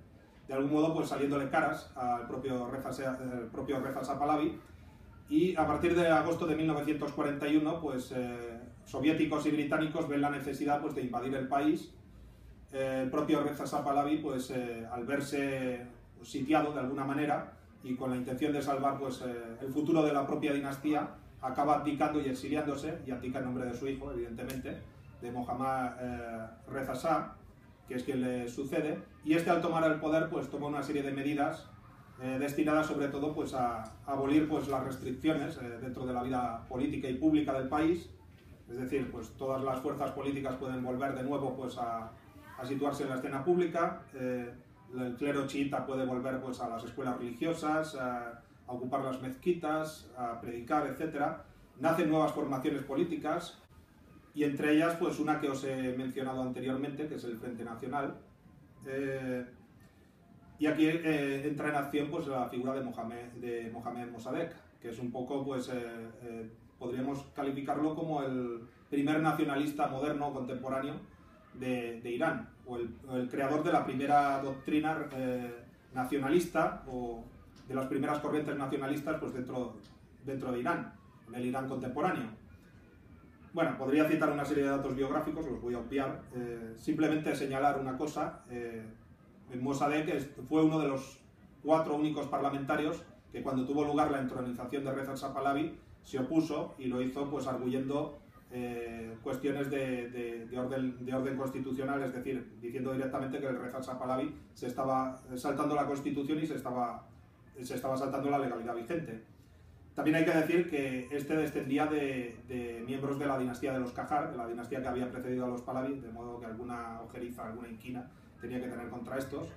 Speaker 2: de algún modo pues saliéndole caras al propio Reza, el propio Reza Shah Pahlavi, y a partir de agosto de mil novecientos cuarenta y uno pues eh, soviéticos y británicos ven la necesidad pues de invadir el país. Eh, el propio Reza Shah Pahlavi pues eh, al verse sitiado de alguna manera y con la intención de salvar pues eh, el futuro de la propia dinastía, acaba abdicando y exiliándose, y abdica en nombre de su hijo, evidentemente, de Mohammad eh, Reza Shah, que es quien le sucede, y este al tomar el poder pues toma una serie de medidas eh, destinadas sobre todo pues a, a abolir pues las restricciones eh, dentro de la vida política y pública del país, es decir, pues todas las fuerzas políticas pueden volver de nuevo pues a, a situarse en la escena pública, eh, el clero chiita puede volver pues a las escuelas religiosas, a, a ocupar las mezquitas, a predicar, etcétera. Nacen nuevas formaciones políticas, y entre ellas pues una que os he mencionado anteriormente, que es el Frente Nacional. Eh, y aquí eh, entra en acción pues la figura de Mohamed, de Mohamed Mossadegh, que es un poco, pues eh, eh, podríamos calificarlo como el primer nacionalista moderno contemporáneo de, de Irán, o el, el creador de la primera doctrina eh, nacionalista, o de las primeras corrientes nacionalistas pues dentro, dentro de Irán, en el Irán contemporáneo. Bueno, podría citar una serie de datos biográficos, los voy a obviar. Eh, simplemente señalar una cosa. Eh, Mossadegh fue uno de los cuatro únicos parlamentarios que cuando tuvo lugar la entronización de Reza Shah Pahlavi se opuso, y lo hizo pues arguyendo eh, cuestiones de, de, de, orden, de orden constitucional, es decir, diciendo directamente que el Reza Shah Pahlavi se estaba saltando la Constitución y se estaba, se estaba saltando la legalidad vigente. También hay que decir que este descendía de, de miembros de la dinastía de los Qajar, de la dinastía que había precedido a los Pahlavi, de modo que alguna ojeriza, alguna inquina tenía que tener contra estos.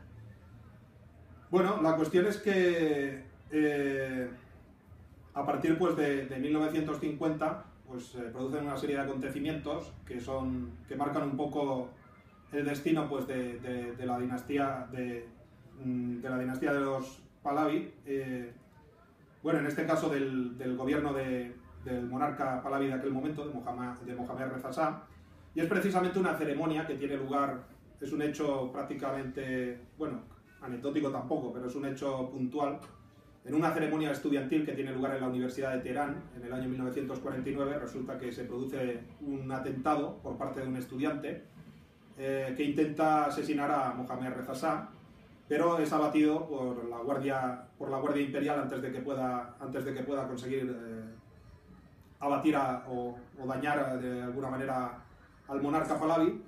Speaker 2: Bueno, la cuestión es que eh, a partir pues, de, de mil novecientos cincuenta pues, se producen una serie de acontecimientos que, son, que marcan un poco el destino pues, de, de, de, la dinastía, de, de la dinastía de los Pahlavi. Eh, Bueno, en este caso del, del gobierno de, del monarca Pahlavi de aquel momento, de Mohammad, de Mohammad Reza Shah, y es precisamente una ceremonia que tiene lugar, es un hecho prácticamente, bueno, anecdótico tampoco, pero es un hecho puntual, en una ceremonia estudiantil que tiene lugar en la Universidad de Teherán en el año mil novecientos cuarenta y nueve. Resulta que se produce un atentado por parte de un estudiante eh, que intenta asesinar a Mohammad Reza Shah, pero es abatido por la Guardia, por la Guardia Imperial antes de que pueda, antes de que pueda conseguir eh, abatir a, o, o dañar de alguna manera al monarca Pahlavi,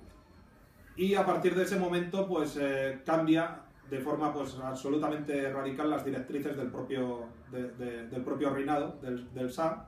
Speaker 2: y a partir de ese momento pues eh, cambia de forma pues absolutamente radical las directrices del propio, de, de, del propio reinado del, del Shah,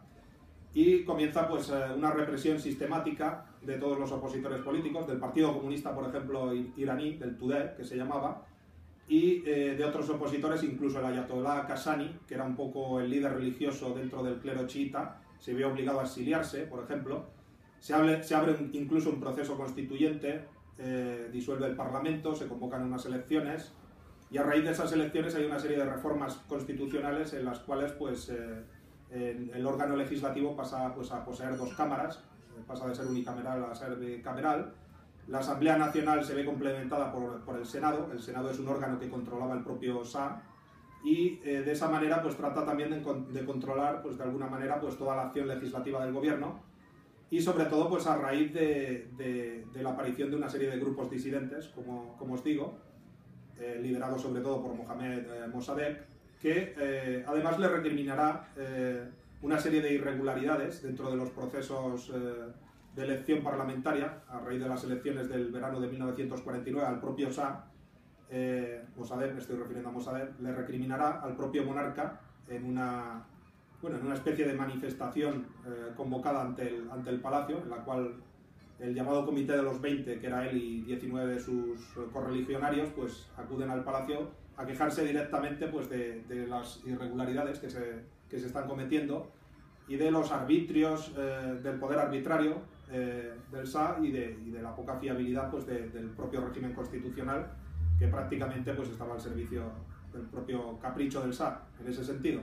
Speaker 2: y comienza pues eh, una represión sistemática de todos los opositores políticos, del Partido Comunista, por ejemplo, iraní, del Tudeh, que se llamaba, y eh, de otros opositores, incluso el Ayatollah Kashani, que era un poco el líder religioso dentro del clero chiita, se vio obligado a exiliarse, por ejemplo. Se, hable, se abre un, incluso un proceso constituyente, eh, disuelve el Parlamento, se convocan unas elecciones, y a raíz de esas elecciones hay una serie de reformas constitucionales en las cuales pues, eh, el órgano legislativo pasa pues, a poseer dos cámaras, pasa de ser unicameral a ser bicameral. La Asamblea Nacional se ve complementada por, por el Senado. El Senado es un órgano que controlaba el propio Shah, y eh, de esa manera pues, trata también de, de controlar pues, de alguna manera pues, toda la acción legislativa del gobierno, y sobre todo pues, a raíz de, de, de la aparición de una serie de grupos disidentes, como, como os digo, eh, liderados sobre todo por Mohammad eh, Mossadegh, que eh, además le recriminará eh, una serie de irregularidades dentro de los procesos eh, de elección parlamentaria a raíz de las elecciones del verano de mil novecientos cuarenta y nueve al propio Shah. eh, Mossadegh, me estoy refiriendo a Mossadegh, le recriminará al propio monarca en una, bueno, en una especie de manifestación eh, convocada ante el, ante el palacio, en la cual el llamado Comité de los veinte, que era él y diecinueve de sus correligionarios, pues acuden al palacio a quejarse directamente pues, de, de las irregularidades que se, que se están cometiendo y de los arbitrios, eh, del poder arbitrario eh, del Shah y de, y de la poca fiabilidad pues, de, del propio régimen constitucional, que prácticamente pues, estaba al servicio del propio capricho del Shah en ese sentido.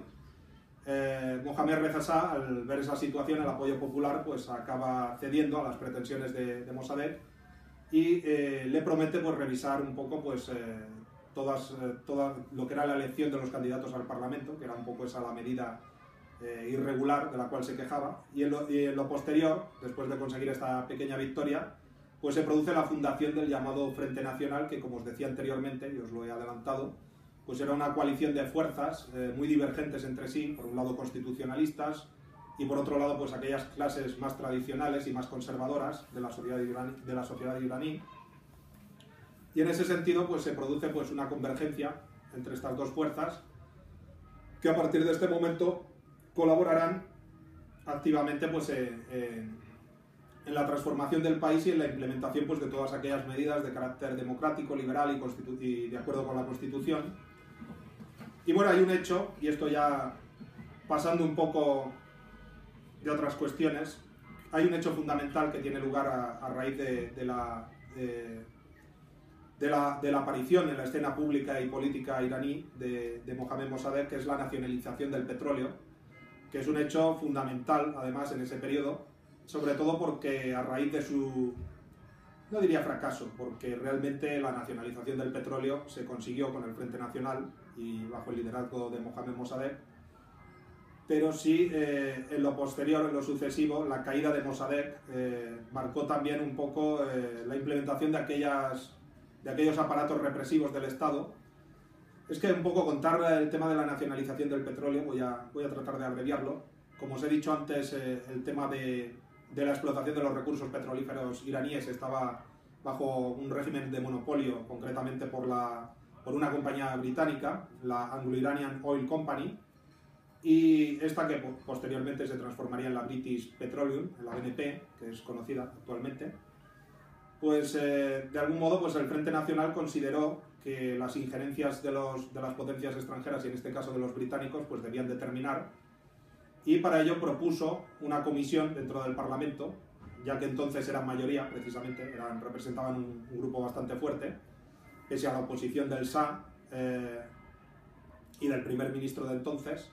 Speaker 2: Eh, Mohammad Reza Shah, al ver esa situación, el apoyo popular pues, acaba cediendo a las pretensiones de, de Mossadegh y eh, le promete pues, revisar un poco pues, eh, todas, eh, toda lo que era la elección de los candidatos al Parlamento, que era un poco esa la medida eh, irregular de la cual se quejaba, y en, lo, y en lo posterior, después de conseguir esta pequeña victoria, pues se produce la fundación del llamado Frente Nacional, que como os decía anteriormente, y os lo he adelantado, pues era una coalición de fuerzas eh, muy divergentes entre sí, por un lado constitucionalistas, y por otro lado pues aquellas clases más tradicionales y más conservadoras de la sociedad iraní, de la sociedad iraní. Y en ese sentido pues se produce pues una convergencia entre estas dos fuerzas que a partir de este momento colaborarán activamente pues en, en, en la transformación del país y en la implementación pues de todas aquellas medidas de carácter democrático, liberal y, constitu y de acuerdo con la Constitución. Y bueno, hay un hecho, y esto ya pasando un poco de otras cuestiones, hay un hecho fundamental que tiene lugar a, a raíz de, de, la, de, de, la, de la aparición en la escena pública y política iraní de, de Mohammad Mossadegh, que es la nacionalización del petróleo, que es un hecho fundamental además en ese periodo, sobre todo porque a raíz de su, no diría fracaso, porque realmente la nacionalización del petróleo se consiguió con el Frente Nacional y bajo el liderazgo de Mohammad Mossadegh, pero sí eh, en lo posterior, en lo sucesivo, la caída de Mossadegh eh, marcó también un poco eh, la implementación de, aquellas, de aquellos aparatos represivos del Estado. Es que un poco contar el tema de la nacionalización del petróleo, voy a, voy a tratar de abreviarlo. Como os he dicho antes, eh, el tema de, de la explotación de los recursos petrolíferos iraníes estaba bajo un régimen de monopolio, concretamente por, la, por una compañía británica, la Anglo-Iranian Oil Company, y esta que posteriormente se transformaría en la British Petroleum, en la B N P, que es conocida actualmente. Pues eh, de algún modo pues el Frente Nacional consideró que las injerencias de, los, de las potencias extranjeras, y en este caso de los británicos, pues debían de terminar, y para ello propuso una comisión dentro del Parlamento, ya que entonces eran mayoría, precisamente, eran, representaban un, un grupo bastante fuerte, pese a la oposición del Shah eh, y del primer ministro de entonces.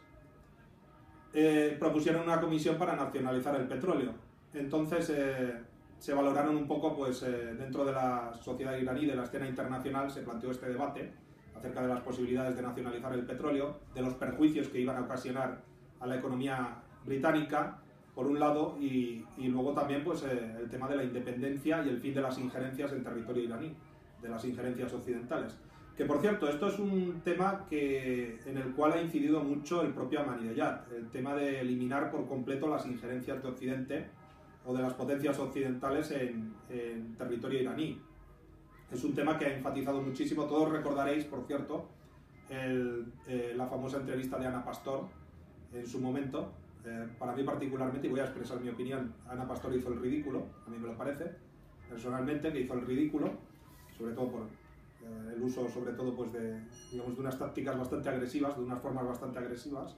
Speaker 2: Eh, propusieron una comisión para nacionalizar el petróleo. Entonces eh, se valoraron un poco, pues eh, dentro de la sociedad iraní, de la escena internacional, se planteó este debate acerca de las posibilidades de nacionalizar el petróleo, de los perjuicios que iban a ocasionar a la economía británica, por un lado, y, y luego también pues eh, el tema de la independencia y el fin de las injerencias en territorio iraní, de las injerencias occidentales. Que por cierto, esto es un tema que, en el cual ha incidido mucho el propio Ahmadinejad, el tema de eliminar por completo las injerencias de Occidente o de las potencias occidentales en, en territorio iraní. Es un tema que ha enfatizado muchísimo. Todos recordaréis, por cierto, el, eh, la famosa entrevista de Ana Pastor en su momento. Eh, para mí particularmente, y voy a expresar mi opinión, Ana Pastor hizo el ridículo, a mí me lo parece, personalmente, que hizo el ridículo, sobre todo por el uso sobre todo pues de, digamos, de unas tácticas bastante agresivas, de unas formas bastante agresivas.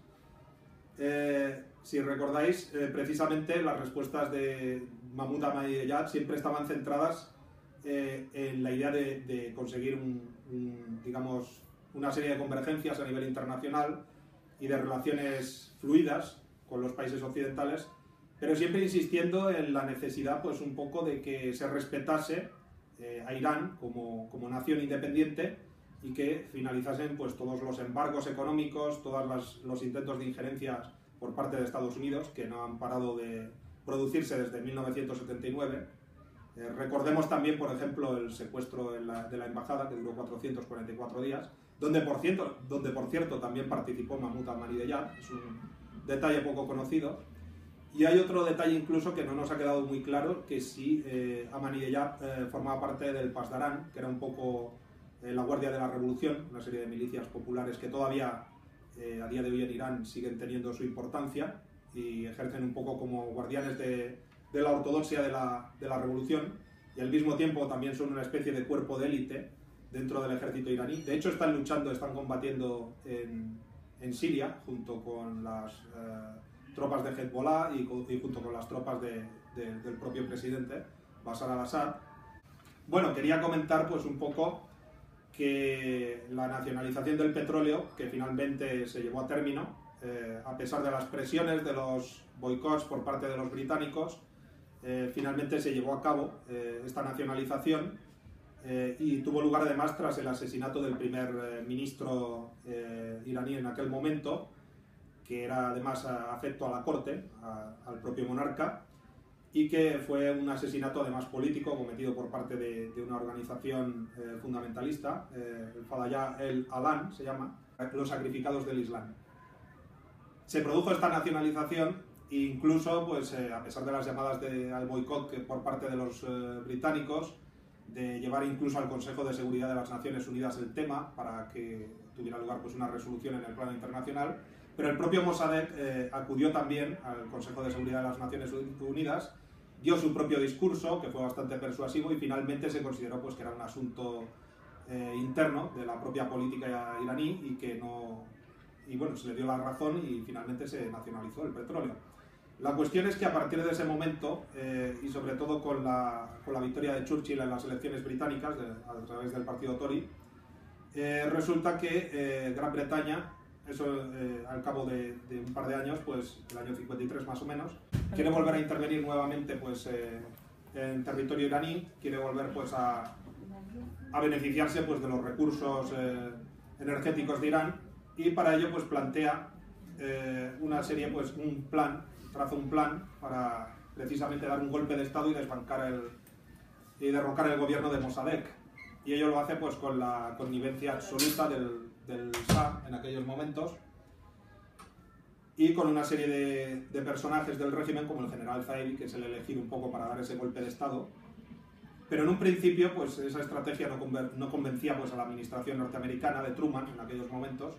Speaker 2: Eh, si recordáis, eh, precisamente las respuestas de Mahmoud Ahmadinejad siempre estaban centradas eh, en la idea de, de conseguir un, un, digamos, una serie de convergencias a nivel internacional y de relaciones fluidas con los países occidentales, pero siempre insistiendo en la necesidad pues un poco de que se respetase Eh, a Irán como, como nación independiente y que finalizasen pues, todos los embargos económicos, todos las, los intentos de injerencias por parte de Estados Unidos, que no han parado de producirse desde mil novecientos setenta y nueve. Eh, recordemos también, por ejemplo, el secuestro de la, de la embajada, que duró cuatrocientos cuarenta y cuatro días, donde por cierto, donde, por cierto también participó Mahmoud Ahmadinejad, es un detalle poco conocido. Y hay otro detalle incluso que no nos ha quedado muy claro, que sí, eh, Ahmadinejad eh, formaba parte del Pasdaran, que era un poco eh, la Guardia de la Revolución, una serie de milicias populares que todavía eh, a día de hoy en Irán siguen teniendo su importancia y ejercen un poco como guardianes de, de la ortodoxia de la, de la revolución, y al mismo tiempo también son una especie de cuerpo de élite dentro del ejército iraní. De hecho están luchando, están combatiendo en, en Siria junto con las eh, tropas de Hezbollah y, y junto con las tropas de, de, del propio presidente Bashar al-Assad. Bueno, quería comentar pues un poco que la nacionalización del petróleo, que finalmente se llevó a término, eh, a pesar de las presiones de los boicots por parte de los británicos, eh, finalmente se llevó a cabo eh, esta nacionalización, eh, y tuvo lugar además tras el asesinato del primer eh, ministro eh, iraní en aquel momento, que era además afecto a la corte, a, al propio monarca, y que fue un asesinato además político cometido por parte de, de una organización eh, fundamentalista, eh, el Fadayah el-Alan se llama, los sacrificados del Islam. Se produjo esta nacionalización e incluso, pues, eh, a pesar de las llamadas de, al boicot que, por parte de los eh, británicos, de llevar incluso al Consejo de Seguridad de las Naciones Unidas el tema para que tuviera lugar pues, una resolución en el plano internacional, pero el propio Mossadegh eh, acudió también al Consejo de Seguridad de las Naciones Unidas, dio su propio discurso, que fue bastante persuasivo, y finalmente se consideró pues, que era un asunto eh, interno de la propia política iraní y que no... Y bueno, se le dio la razón y finalmente se nacionalizó el petróleo. La cuestión es que a partir de ese momento, eh, y sobre todo con la, con la victoria de Churchill en las elecciones británicas, de, a través del partido Tory, eh, resulta que eh, Gran Bretaña, eso eh, al cabo de, de un par de años, pues el año cincuenta y tres más o menos, quiere volver a intervenir nuevamente pues, eh, en territorio iraní, quiere volver pues, a, a beneficiarse pues, de los recursos eh, energéticos de Irán, y para ello pues, plantea eh, una serie, pues, un plan, traza un plan para precisamente dar un golpe de Estado y desbancar el, y derrocar el gobierno de Mossadegh. Y ello lo hace pues, con la connivencia absoluta del, del Shah en aquellos momentos, y con una serie de, de personajes del régimen como el general Zaidi, que es el elegido un poco para dar ese golpe de Estado. Pero en un principio pues, esa estrategia no, conven, no convencía pues, a la administración norteamericana de Truman en aquellos momentos.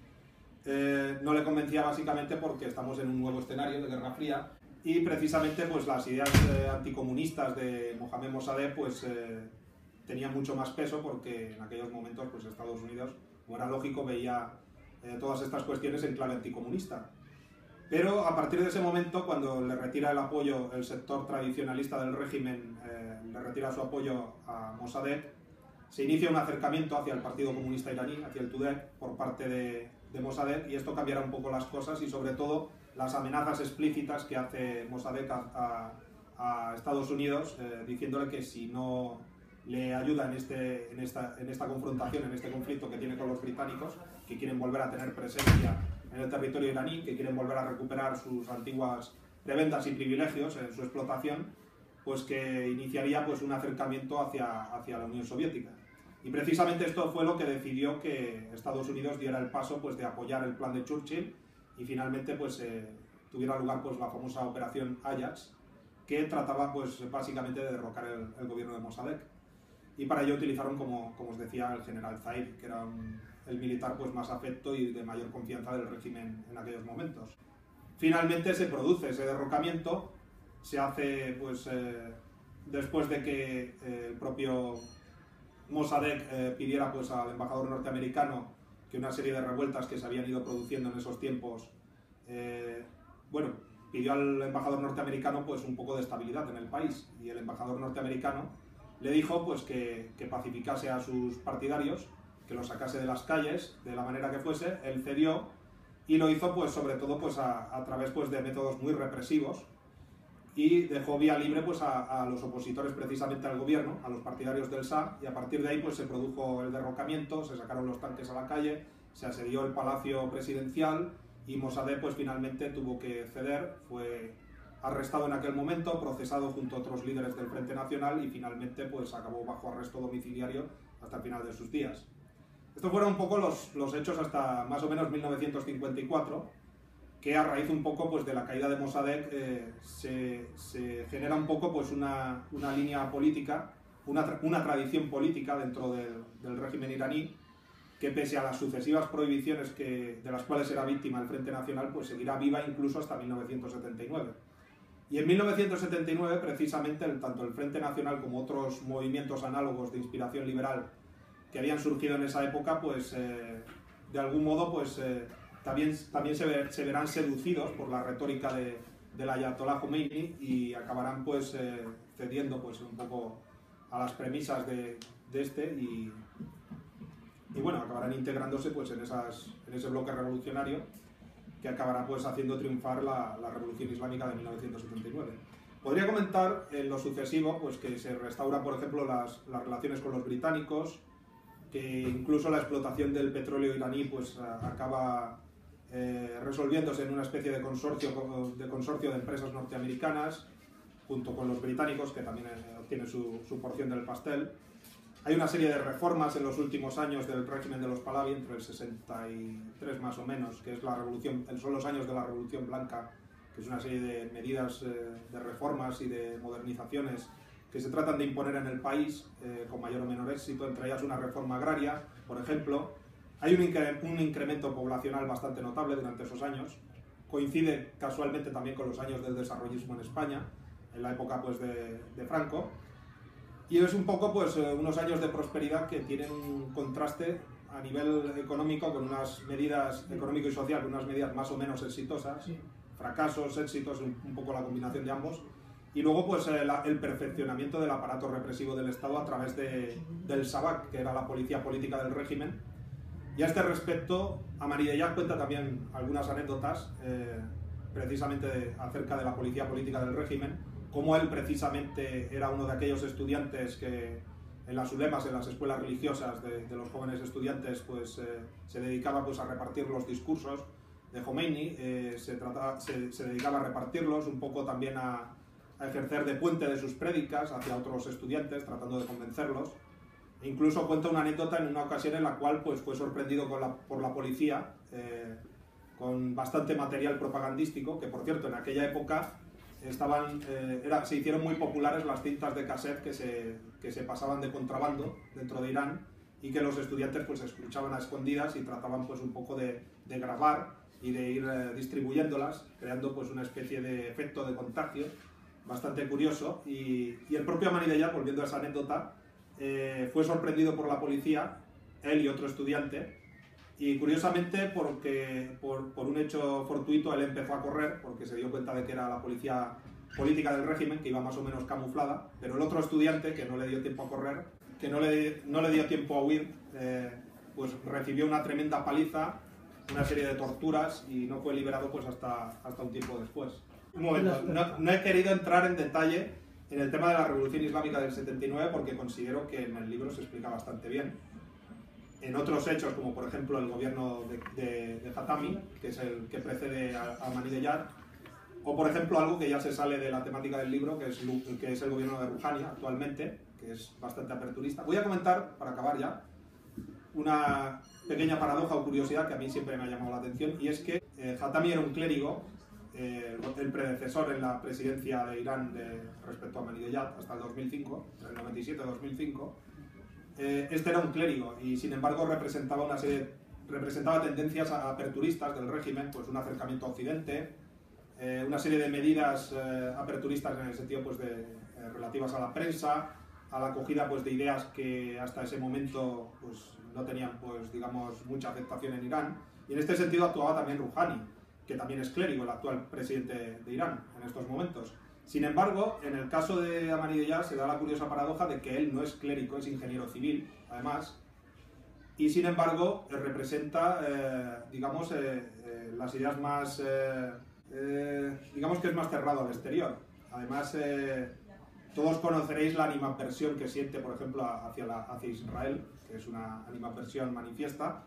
Speaker 2: Eh, no le convencía básicamente porque estamos en un nuevo escenario de Guerra Fría, y precisamente pues, las ideas eh, anticomunistas de Mohammad Mossadegh pues, eh, tenían mucho más peso, porque en aquellos momentos pues, Estados Unidos, como era lógico, veía eh, todas estas cuestiones en clave anticomunista. Pero a partir de ese momento, cuando le retira el apoyo el sector tradicionalista del régimen, eh, le retira su apoyo a Mossadegh, se inicia un acercamiento hacia el Partido Comunista Iraní, hacia el Tudeh, por parte de, de Mossadegh, y esto cambiará un poco las cosas, y sobre todo las amenazas explícitas que hace Mossadegh a, a, a Estados Unidos, eh, diciéndole que si no le ayuda en, este, en, esta, en esta confrontación, en este conflicto que tiene con los británicos, que quieren volver a tener presencia en el territorio iraní, que quieren volver a recuperar sus antiguas prebendas y privilegios en su explotación, pues que iniciaría pues, un acercamiento hacia, hacia la Unión Soviética. Y precisamente esto fue lo que decidió que Estados Unidos diera el paso pues, de apoyar el plan de Churchill, y finalmente pues, eh, tuviera lugar pues, la famosa Operación Ajax, que trataba pues, básicamente de derrocar el, el gobierno de Mossadegh. Y para ello utilizaron, como, como os decía, el general Zaidi, que era un, el militar pues, más afecto y de mayor confianza del régimen en aquellos momentos. Finalmente se produce ese derrocamiento, se hace pues, eh, después de que eh, el propio Mossadegh eh, pidiera pues, al embajador norteamericano que una serie de revueltas que se habían ido produciendo en esos tiempos, eh, bueno, pidió al embajador norteamericano pues, un poco de estabilidad en el país, y el embajador norteamericano le dijo pues, que, que pacificase a sus partidarios, que los sacase de las calles de la manera que fuese. Él cedió, y lo hizo pues, sobre todo pues, a, a través pues, de métodos muy represivos, y dejó vía libre pues, a, a los opositores precisamente al gobierno, a los partidarios del Shah, y a partir de ahí pues, se produjo el derrocamiento, se sacaron los tanques a la calle, se asedió el palacio presidencial, y Mossadegh pues, finalmente tuvo que ceder, fue arrestado en aquel momento, procesado junto a otros líderes del Frente Nacional, y finalmente pues, acabó bajo arresto domiciliario hasta el final de sus días. Estos fueron un poco los, los hechos hasta más o menos mil novecientos cincuenta y cuatro, que a raíz un poco pues, de la caída de Mossadegh eh, se, se genera un poco pues, una, una línea política, una, tra una tradición política dentro del, del régimen iraní, que pese a las sucesivas prohibiciones que, de las cuales era víctima el Frente Nacional, pues seguirá viva incluso hasta mil novecientos setenta y nueve. Y en mil novecientos setenta y nueve, precisamente, el, tanto el Frente Nacional como otros movimientos análogos de inspiración liberal que habían surgido en esa época, pues eh, de algún modo pues, eh, también, también se, ver, se verán seducidos por la retórica de, del Ayatollah Khomeini, y acabarán pues, eh, cediendo pues, un poco a las premisas de, de este, y, y bueno, acabarán integrándose pues, en, esas, en ese bloque revolucionario, que acabará pues, haciendo triunfar la, la Revolución Islámica de mil novecientos setenta y nueve. Podría comentar en lo sucesivo pues, que se restauran, por ejemplo, las, las relaciones con los británicos, que incluso la explotación del petróleo iraní pues, acaba eh, resolviéndose en una especie de consorcio, de consorcio de empresas norteamericanas, junto con los británicos, que también obtienen su, su porción del pastel. Hay una serie de reformas en los últimos años del régimen de los Pahlavi, entre el sesenta y tres más o menos, que es la revolución, son los años de la Revolución Blanca, que es una serie de medidas eh, de reformas y de modernizaciones que se tratan de imponer en el país eh, con mayor o menor éxito, entre ellas una reforma agraria, por ejemplo. Hay un, incre un incremento poblacional bastante notable durante esos años, coincide casualmente también con los años del desarrollismo en España, en la época pues, de, de Franco, y es un poco pues, unos años de prosperidad que tienen un contraste a nivel económico con unas medidas, económico y social, con unas medidas más o menos exitosas, fracasos, éxitos, un, un poco la combinación de ambos, y luego pues el, el perfeccionamiento del aparato represivo del Estado a través de, del SAVAK, que era la policía política del régimen. Y a este respecto, Ahmadinejad cuenta también algunas anécdotas eh, precisamente de, acerca de la policía política del régimen, como él precisamente era uno de aquellos estudiantes que en las ulemas, en las escuelas religiosas de, de los jóvenes estudiantes, pues eh, se dedicaba pues, a repartir los discursos de Khomeini, eh, se, trataba, se, se dedicaba a repartirlos, un poco también a, a ejercer de puente de sus prédicas hacia otros estudiantes, tratando de convencerlos. E incluso cuenta una anécdota en una ocasión en la cual pues, fue sorprendido con la, por la policía, eh, con bastante material propagandístico, que por cierto en aquella época estaban, eh, era, se hicieron muy populares las cintas de cassette que se, que se pasaban de contrabando dentro de Irán y que los estudiantes pues, escuchaban a escondidas y trataban pues, un poco de, de grabar y de ir eh, distribuyéndolas, creando pues, una especie de efecto de contagio bastante curioso. Y, y el propio Ahmadinejad, volviendo a esa anécdota, eh, fue sorprendido por la policía, él y otro estudiante, y curiosamente porque por, por un hecho fortuito él empezó a correr porque se dio cuenta de que era la policía política del régimen, que iba más o menos camuflada, pero el otro estudiante, que no le dio tiempo a correr, que no le, no le dio tiempo a huir, eh, pues recibió una tremenda paliza, una serie de torturas y no fue liberado pues hasta, hasta un tiempo después. Un momento, no, no he querido entrar en detalle en el tema de la Revolución Islámica del setenta y nueve porque considero que en el libro se explica bastante bien. En otros hechos, como por ejemplo el gobierno de, de, de Khatami, que es el que precede a, a Ahmadinejad, o por ejemplo algo que ya se sale de la temática del libro, que es, que es el gobierno de Rouhani actualmente, que es bastante aperturista. Voy a comentar, para acabar ya, una pequeña paradoja o curiosidad que a mí siempre me ha llamado la atención, y es que eh, Khatami era un clérigo, eh, el predecesor en la presidencia de Irán de, respecto a Ahmadinejad hasta el dos mil cinco, entre el noventa y siete y dos mil cinco. Eh, este era un clérigo y sin embargo representaba una serie, representaba tendencias aperturistas del régimen, pues un acercamiento a Occidente, eh, una serie de medidas eh, aperturistas en el sentido pues, de, eh, relativas a la prensa, a la acogida pues, de ideas que hasta ese momento pues, no tenían pues, digamos, mucha aceptación en Irán, y en este sentido actuaba también Rouhani, que también es clérigo, el actual presidente de Irán en estos momentos. Sin embargo, en el caso de Ahmadinejad se da la curiosa paradoja de que él no es clérigo, es ingeniero civil, además, y sin embargo representa, eh, digamos, eh, eh, las ideas más, eh, eh, digamos que es más cerrado al exterior. Además, eh, todos conoceréis la animadversión que siente, por ejemplo, hacia, la, hacia Israel, que es una animadversión manifiesta.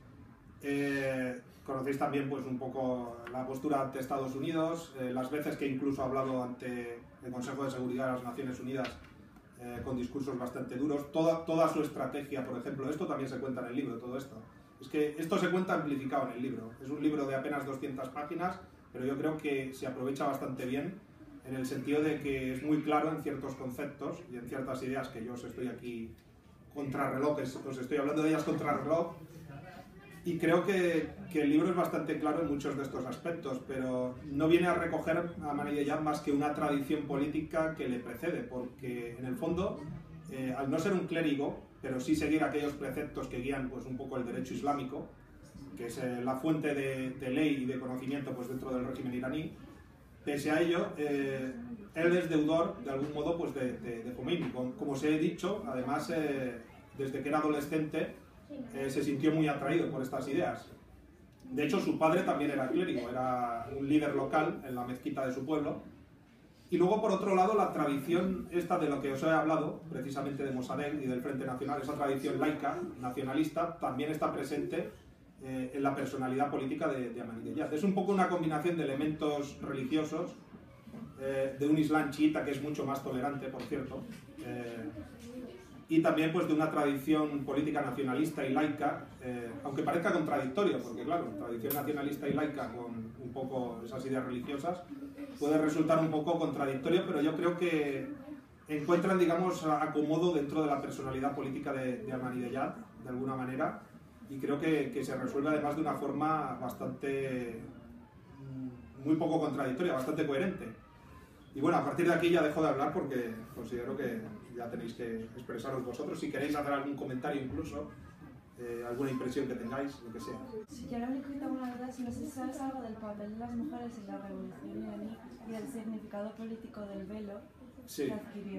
Speaker 2: Eh, conocéis también pues, un poco la postura ante Estados Unidos, eh, las veces que incluso ha hablado ante el Consejo de Seguridad de las Naciones Unidas eh, con discursos bastante duros, toda, toda su estrategia, por ejemplo, esto también se cuenta en el libro, todo esto. Es que esto se cuenta amplificado en el libro, es un libro de apenas doscientas páginas, pero yo creo que se aprovecha bastante bien en el sentido de que es muy claro en ciertos conceptos y en ciertas ideas que yo os estoy aquí contrarreloj, os estoy hablando de ellas contrarreloj. Y creo que, que el libro es bastante claro en muchos de estos aspectos, pero no viene a recoger a Ahmadinejad más que una tradición política que le precede, porque en el fondo, eh, al no ser un clérigo, pero sí seguir aquellos preceptos que guían pues, un poco el derecho islámico, que es eh, la fuente de, de ley y de conocimiento pues, dentro del régimen iraní, pese a ello, eh, él es deudor, de algún modo, pues, de, de, de Khomeini. Como os he dicho, además, eh, desde que era adolescente, Eh, se sintió muy atraído por estas ideas. De hecho, su padre también era clérigo, era un líder local en la mezquita de su pueblo, Y luego, por otro lado, la tradición esta de lo que os he hablado, precisamente de Mossadegh y del Frente Nacional, esa tradición laica, nacionalista, también está presente eh, en la personalidad política de, de Ahmadinejad. Es un poco una combinación de elementos religiosos, eh, de un islam chiita que es mucho más tolerante, por cierto, eh, y también pues de una tradición política nacionalista y laica, eh, aunque parezca contradictorio, porque claro, tradición nacionalista y laica con un poco esas ideas religiosas puede resultar un poco contradictorio, pero yo creo que encuentran, digamos, acomodo dentro de la personalidad política de, de Ahmadinejad, de alguna manera, y creo que, que se resuelve además de una forma bastante, muy poco contradictoria, bastante coherente. Y bueno, a partir de aquí ya dejo de hablar porque considero que ya tenéis que expresaros vosotros. Si queréis hacer algún comentario incluso, eh, alguna impresión que tengáis, lo que sea.
Speaker 3: Si yo le cuento una verdad, si no sé si sabes algo del papel de las mujeres en la revolución iraní y del significado político del velo
Speaker 2: sí.
Speaker 3: que adquirió.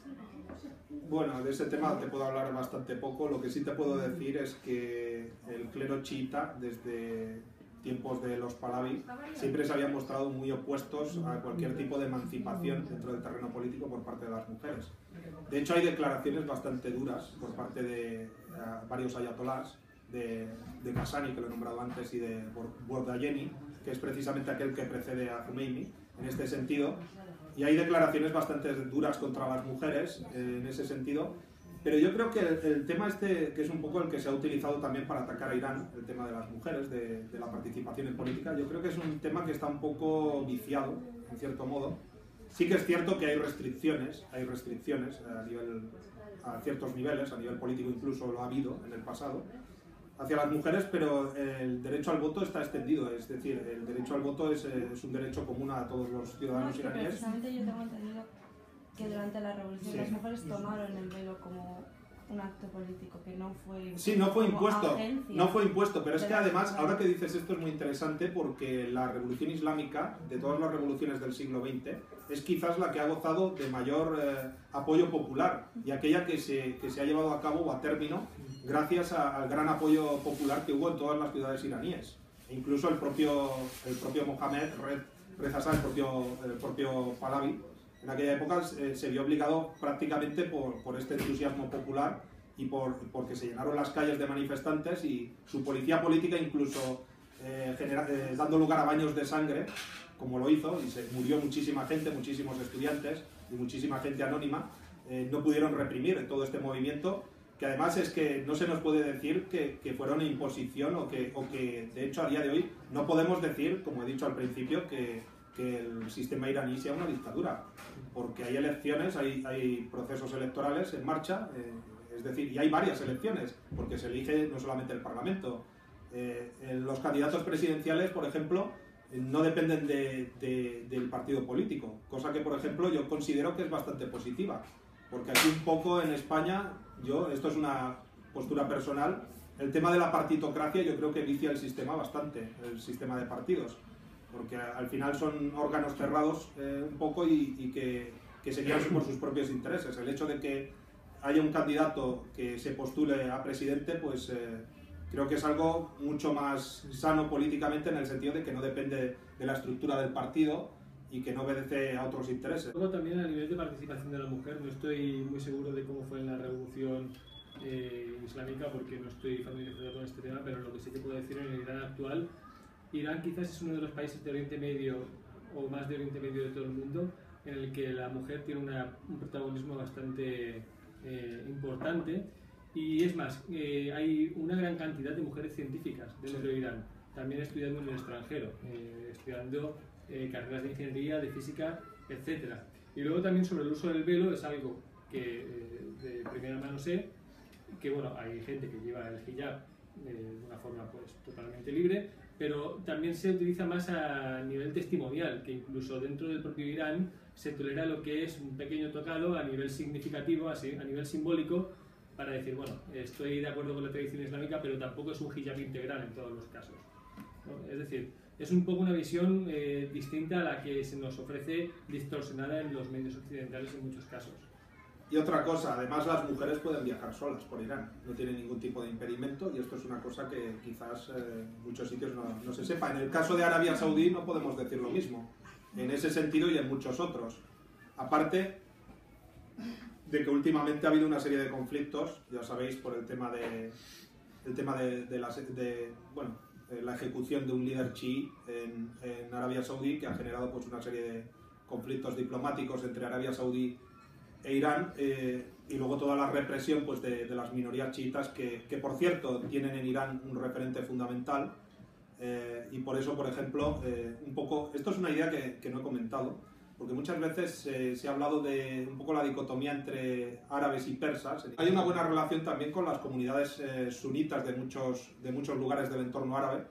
Speaker 2: Bueno, de ese tema te puedo hablar bastante poco. Lo que sí te puedo decir es que el clero chiita, desde tiempos de los Pahlavi, siempre se habían mostrado muy opuestos a cualquier tipo de emancipación dentro del terreno político por parte de las mujeres. De hecho, hay declaraciones bastante duras por parte de uh, varios ayatolás, de, de Kashani, que lo he nombrado antes, y de Bordayeni, que es precisamente aquel que precede a Khomeini, en este sentido. Y hay declaraciones bastante duras contra las mujeres eh, en ese sentido. Pero yo creo que el, el tema este, que es un poco el que se ha utilizado también para atacar a Irán, el tema de las mujeres, de, de la participación en política, yo creo que es un tema que está un poco viciado, en cierto modo. Sí que es cierto que hay restricciones, hay restricciones a, nivel, a ciertos niveles, a nivel político incluso lo ha habido en el pasado, hacia las mujeres, pero el derecho al voto está extendido, es decir, el derecho al voto es, es un derecho común a todos los ciudadanos
Speaker 3: no,
Speaker 2: iraníes.
Speaker 3: Precisamente yo tengo entendido que durante la revolución
Speaker 2: sí.
Speaker 3: las mujeres tomaron el velo como un acto político, que no fue
Speaker 2: sí, no fue impuesto,
Speaker 3: agencia.
Speaker 2: no fue impuesto, pero es que además, ahora que dices esto es muy interesante porque la revolución islámica, de todas las revoluciones del siglo veinte, es quizás la que ha gozado de mayor eh, apoyo popular y aquella que se, que se ha llevado a cabo o a término gracias a, al gran apoyo popular que hubo en todas las ciudades iraníes. E incluso el propio, el propio Mohammed Reza Shah, el propio, el propio Pahlavi, en aquella época eh, se vio obligado prácticamente por, por este entusiasmo popular y por, porque se llenaron las calles de manifestantes y su policía política incluso eh, genera, eh, dando lugar a baños de sangre, como lo hizo, y se murió muchísima gente, muchísimos estudiantes y muchísima gente anónima, eh, no pudieron reprimir todo este movimiento, que además es que no se nos puede decir que, que fuera una imposición o que, o que de hecho a día de hoy no podemos decir, como he dicho al principio, que, que el sistema iraní sea una dictadura, porque hay elecciones, hay, hay procesos electorales en marcha, eh, es decir, y hay varias elecciones, porque se elige no solamente el Parlamento. Eh, los candidatos presidenciales, por ejemplo, no dependen de, de, del partido político, cosa que, por ejemplo, yo considero que es bastante positiva, porque aquí un poco en España, yo, esto es una postura personal, el tema de la partitocracia yo creo que vicia el sistema bastante, el sistema de partidos, porque al final son órganos cerrados eh, un poco y, y que, que se guían por sus propios intereses. El hecho de que haya un candidato que se postule a presidente, pues eh, creo que es algo mucho más sano políticamente en el sentido de que no depende de la estructura del partido y que no obedece a otros intereses.
Speaker 1: Luego también a nivel de participación de la mujer, no estoy muy seguro de cómo fue en la revolución eh, islámica porque no estoy familiarizado con este tema, pero lo que sí que puedo decir en el Irán actual, Irán quizás es uno de los países de Oriente Medio o más de Oriente Medio de todo el mundo en el que la mujer tiene una, un protagonismo bastante eh, importante y es más, eh, hay una gran cantidad de mujeres científicas dentro de Irán, también estudiando en el extranjero, eh, estudiando eh, carreras de ingeniería, de física, etcétera. Y luego también sobre el uso del velo es algo que eh, de primera mano sé, que bueno, hay gente que lleva el hijab eh, de una forma pues totalmente libre, pero también se utiliza más a nivel testimonial, que incluso dentro del propio Irán se tolera lo que es un pequeño tocado a nivel significativo, así, a nivel simbólico, para decir, bueno, estoy de acuerdo con la tradición islámica, pero tampoco es un hijab integral en todos los casos, ¿no? Es decir, es un poco una visión eh, distinta a la que se nos ofrece distorsionada en los medios occidentales en muchos casos.
Speaker 2: Y otra cosa, además las mujeres pueden viajar solas por Irán, no tienen ningún tipo de impedimento y esto es una cosa que quizás eh, en muchos sitios no, no se sepa. En el caso de Arabia Saudí no podemos decir lo mismo, en ese sentido y en muchos otros. Aparte de que últimamente ha habido una serie de conflictos, ya sabéis, por el tema de, el tema de, de, la, de bueno, la ejecución de un líder chií en, en Arabia Saudí, que ha generado pues, una serie de conflictos diplomáticos entre Arabia Saudí e Irán, eh, y luego toda la represión pues, de, de las minorías chiitas, que, que por cierto tienen en Irán un referente fundamental, eh, y por eso, por ejemplo, eh, un poco, esto es una idea que, que no he comentado, porque muchas veces eh, se ha hablado de un poco la dicotomía entre árabes y persas. Hay una buena relación también con las comunidades eh, sunitas de muchos, de muchos lugares del entorno árabe,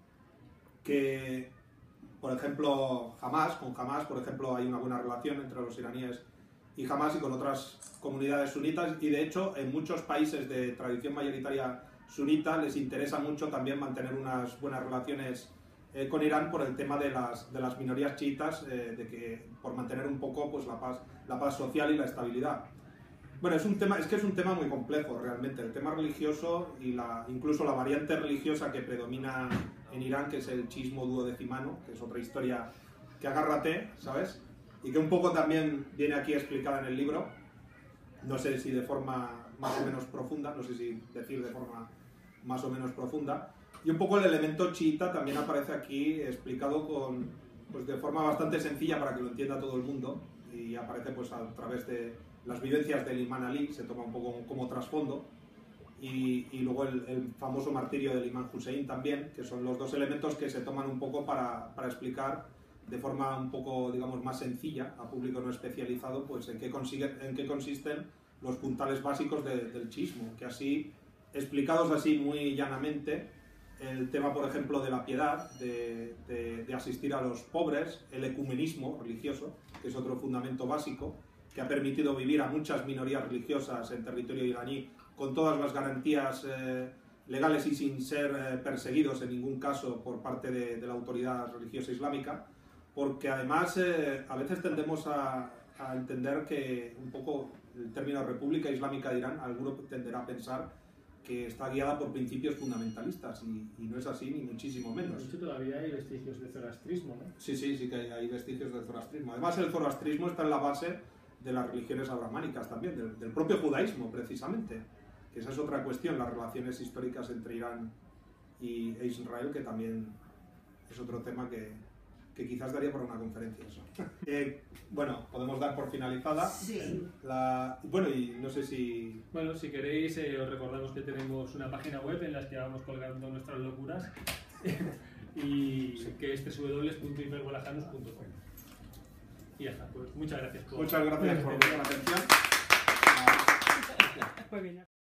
Speaker 2: que, por ejemplo, Hamas, con Hamas, por ejemplo, hay una buena relación entre los iraníes y Hamas y con otras comunidades sunitas, y de hecho en muchos países de tradición mayoritaria sunita les interesa mucho también mantener unas buenas relaciones eh, con Irán por el tema de las, de las minorías chiitas, eh, de que, por mantener un poco pues, la, paz, la paz social y la estabilidad. Bueno, es, un tema, es que es un tema muy complejo realmente, el tema religioso y la, incluso la variante religiosa que predomina en Irán, que es el chiismo duodecimano, que es otra historia que agárrate, ¿sabes? Y que un poco también viene aquí explicada en el libro, no sé si de forma más o menos profunda, no sé si decir de forma más o menos profunda, y un poco el elemento chiita también aparece aquí explicado con, pues de forma bastante sencilla para que lo entienda todo el mundo, y aparece pues a través de las vivencias del imán Ali, se toma un poco como trasfondo, y, y luego el, el famoso martirio del imán Hussein también, que son los dos elementos que se toman un poco para, para explicar de forma un poco, digamos, más sencilla, a público no especializado, pues en qué, consigue, en qué consisten los puntales básicos de, del chiismo, que así, explicados así muy llanamente, el tema, por ejemplo, de la piedad, de, de, de asistir a los pobres, el ecumenismo religioso, que es otro fundamento básico, que ha permitido vivir a muchas minorías religiosas en territorio iraní con todas las garantías eh, legales y sin ser eh, perseguidos en ningún caso por parte de, de la autoridad religiosa islámica, porque además eh, a veces tendemos a, a entender que un poco el término República Islámica de Irán, alguno tenderá a pensar que está guiada por principios fundamentalistas, y, y no es así ni muchísimo menos.
Speaker 1: De hecho, todavía hay vestigios de zoroastrismo, ¿no?
Speaker 2: Sí, sí, sí que hay, hay vestigios del zoroastrismo. Además, el zoroastrismo está en la base de las religiones abrahámicas también, del, del propio judaísmo, precisamente, que esa es otra cuestión, las relaciones históricas entre Irán y, e Israel, que también es otro tema que, que quizás daría para una conferencia eso. eh, bueno, podemos dar por finalizada.
Speaker 4: Sí.
Speaker 2: La, bueno, y no sé si...
Speaker 1: Bueno, si queréis, eh, os recordamos que tenemos una página web en la que vamos colgando nuestras locuras y sí. que es doble u doble u doble u punto hipergolajanus punto com. Y ya está, pues muchas gracias por...
Speaker 2: Muchas gracias por vuestra atención.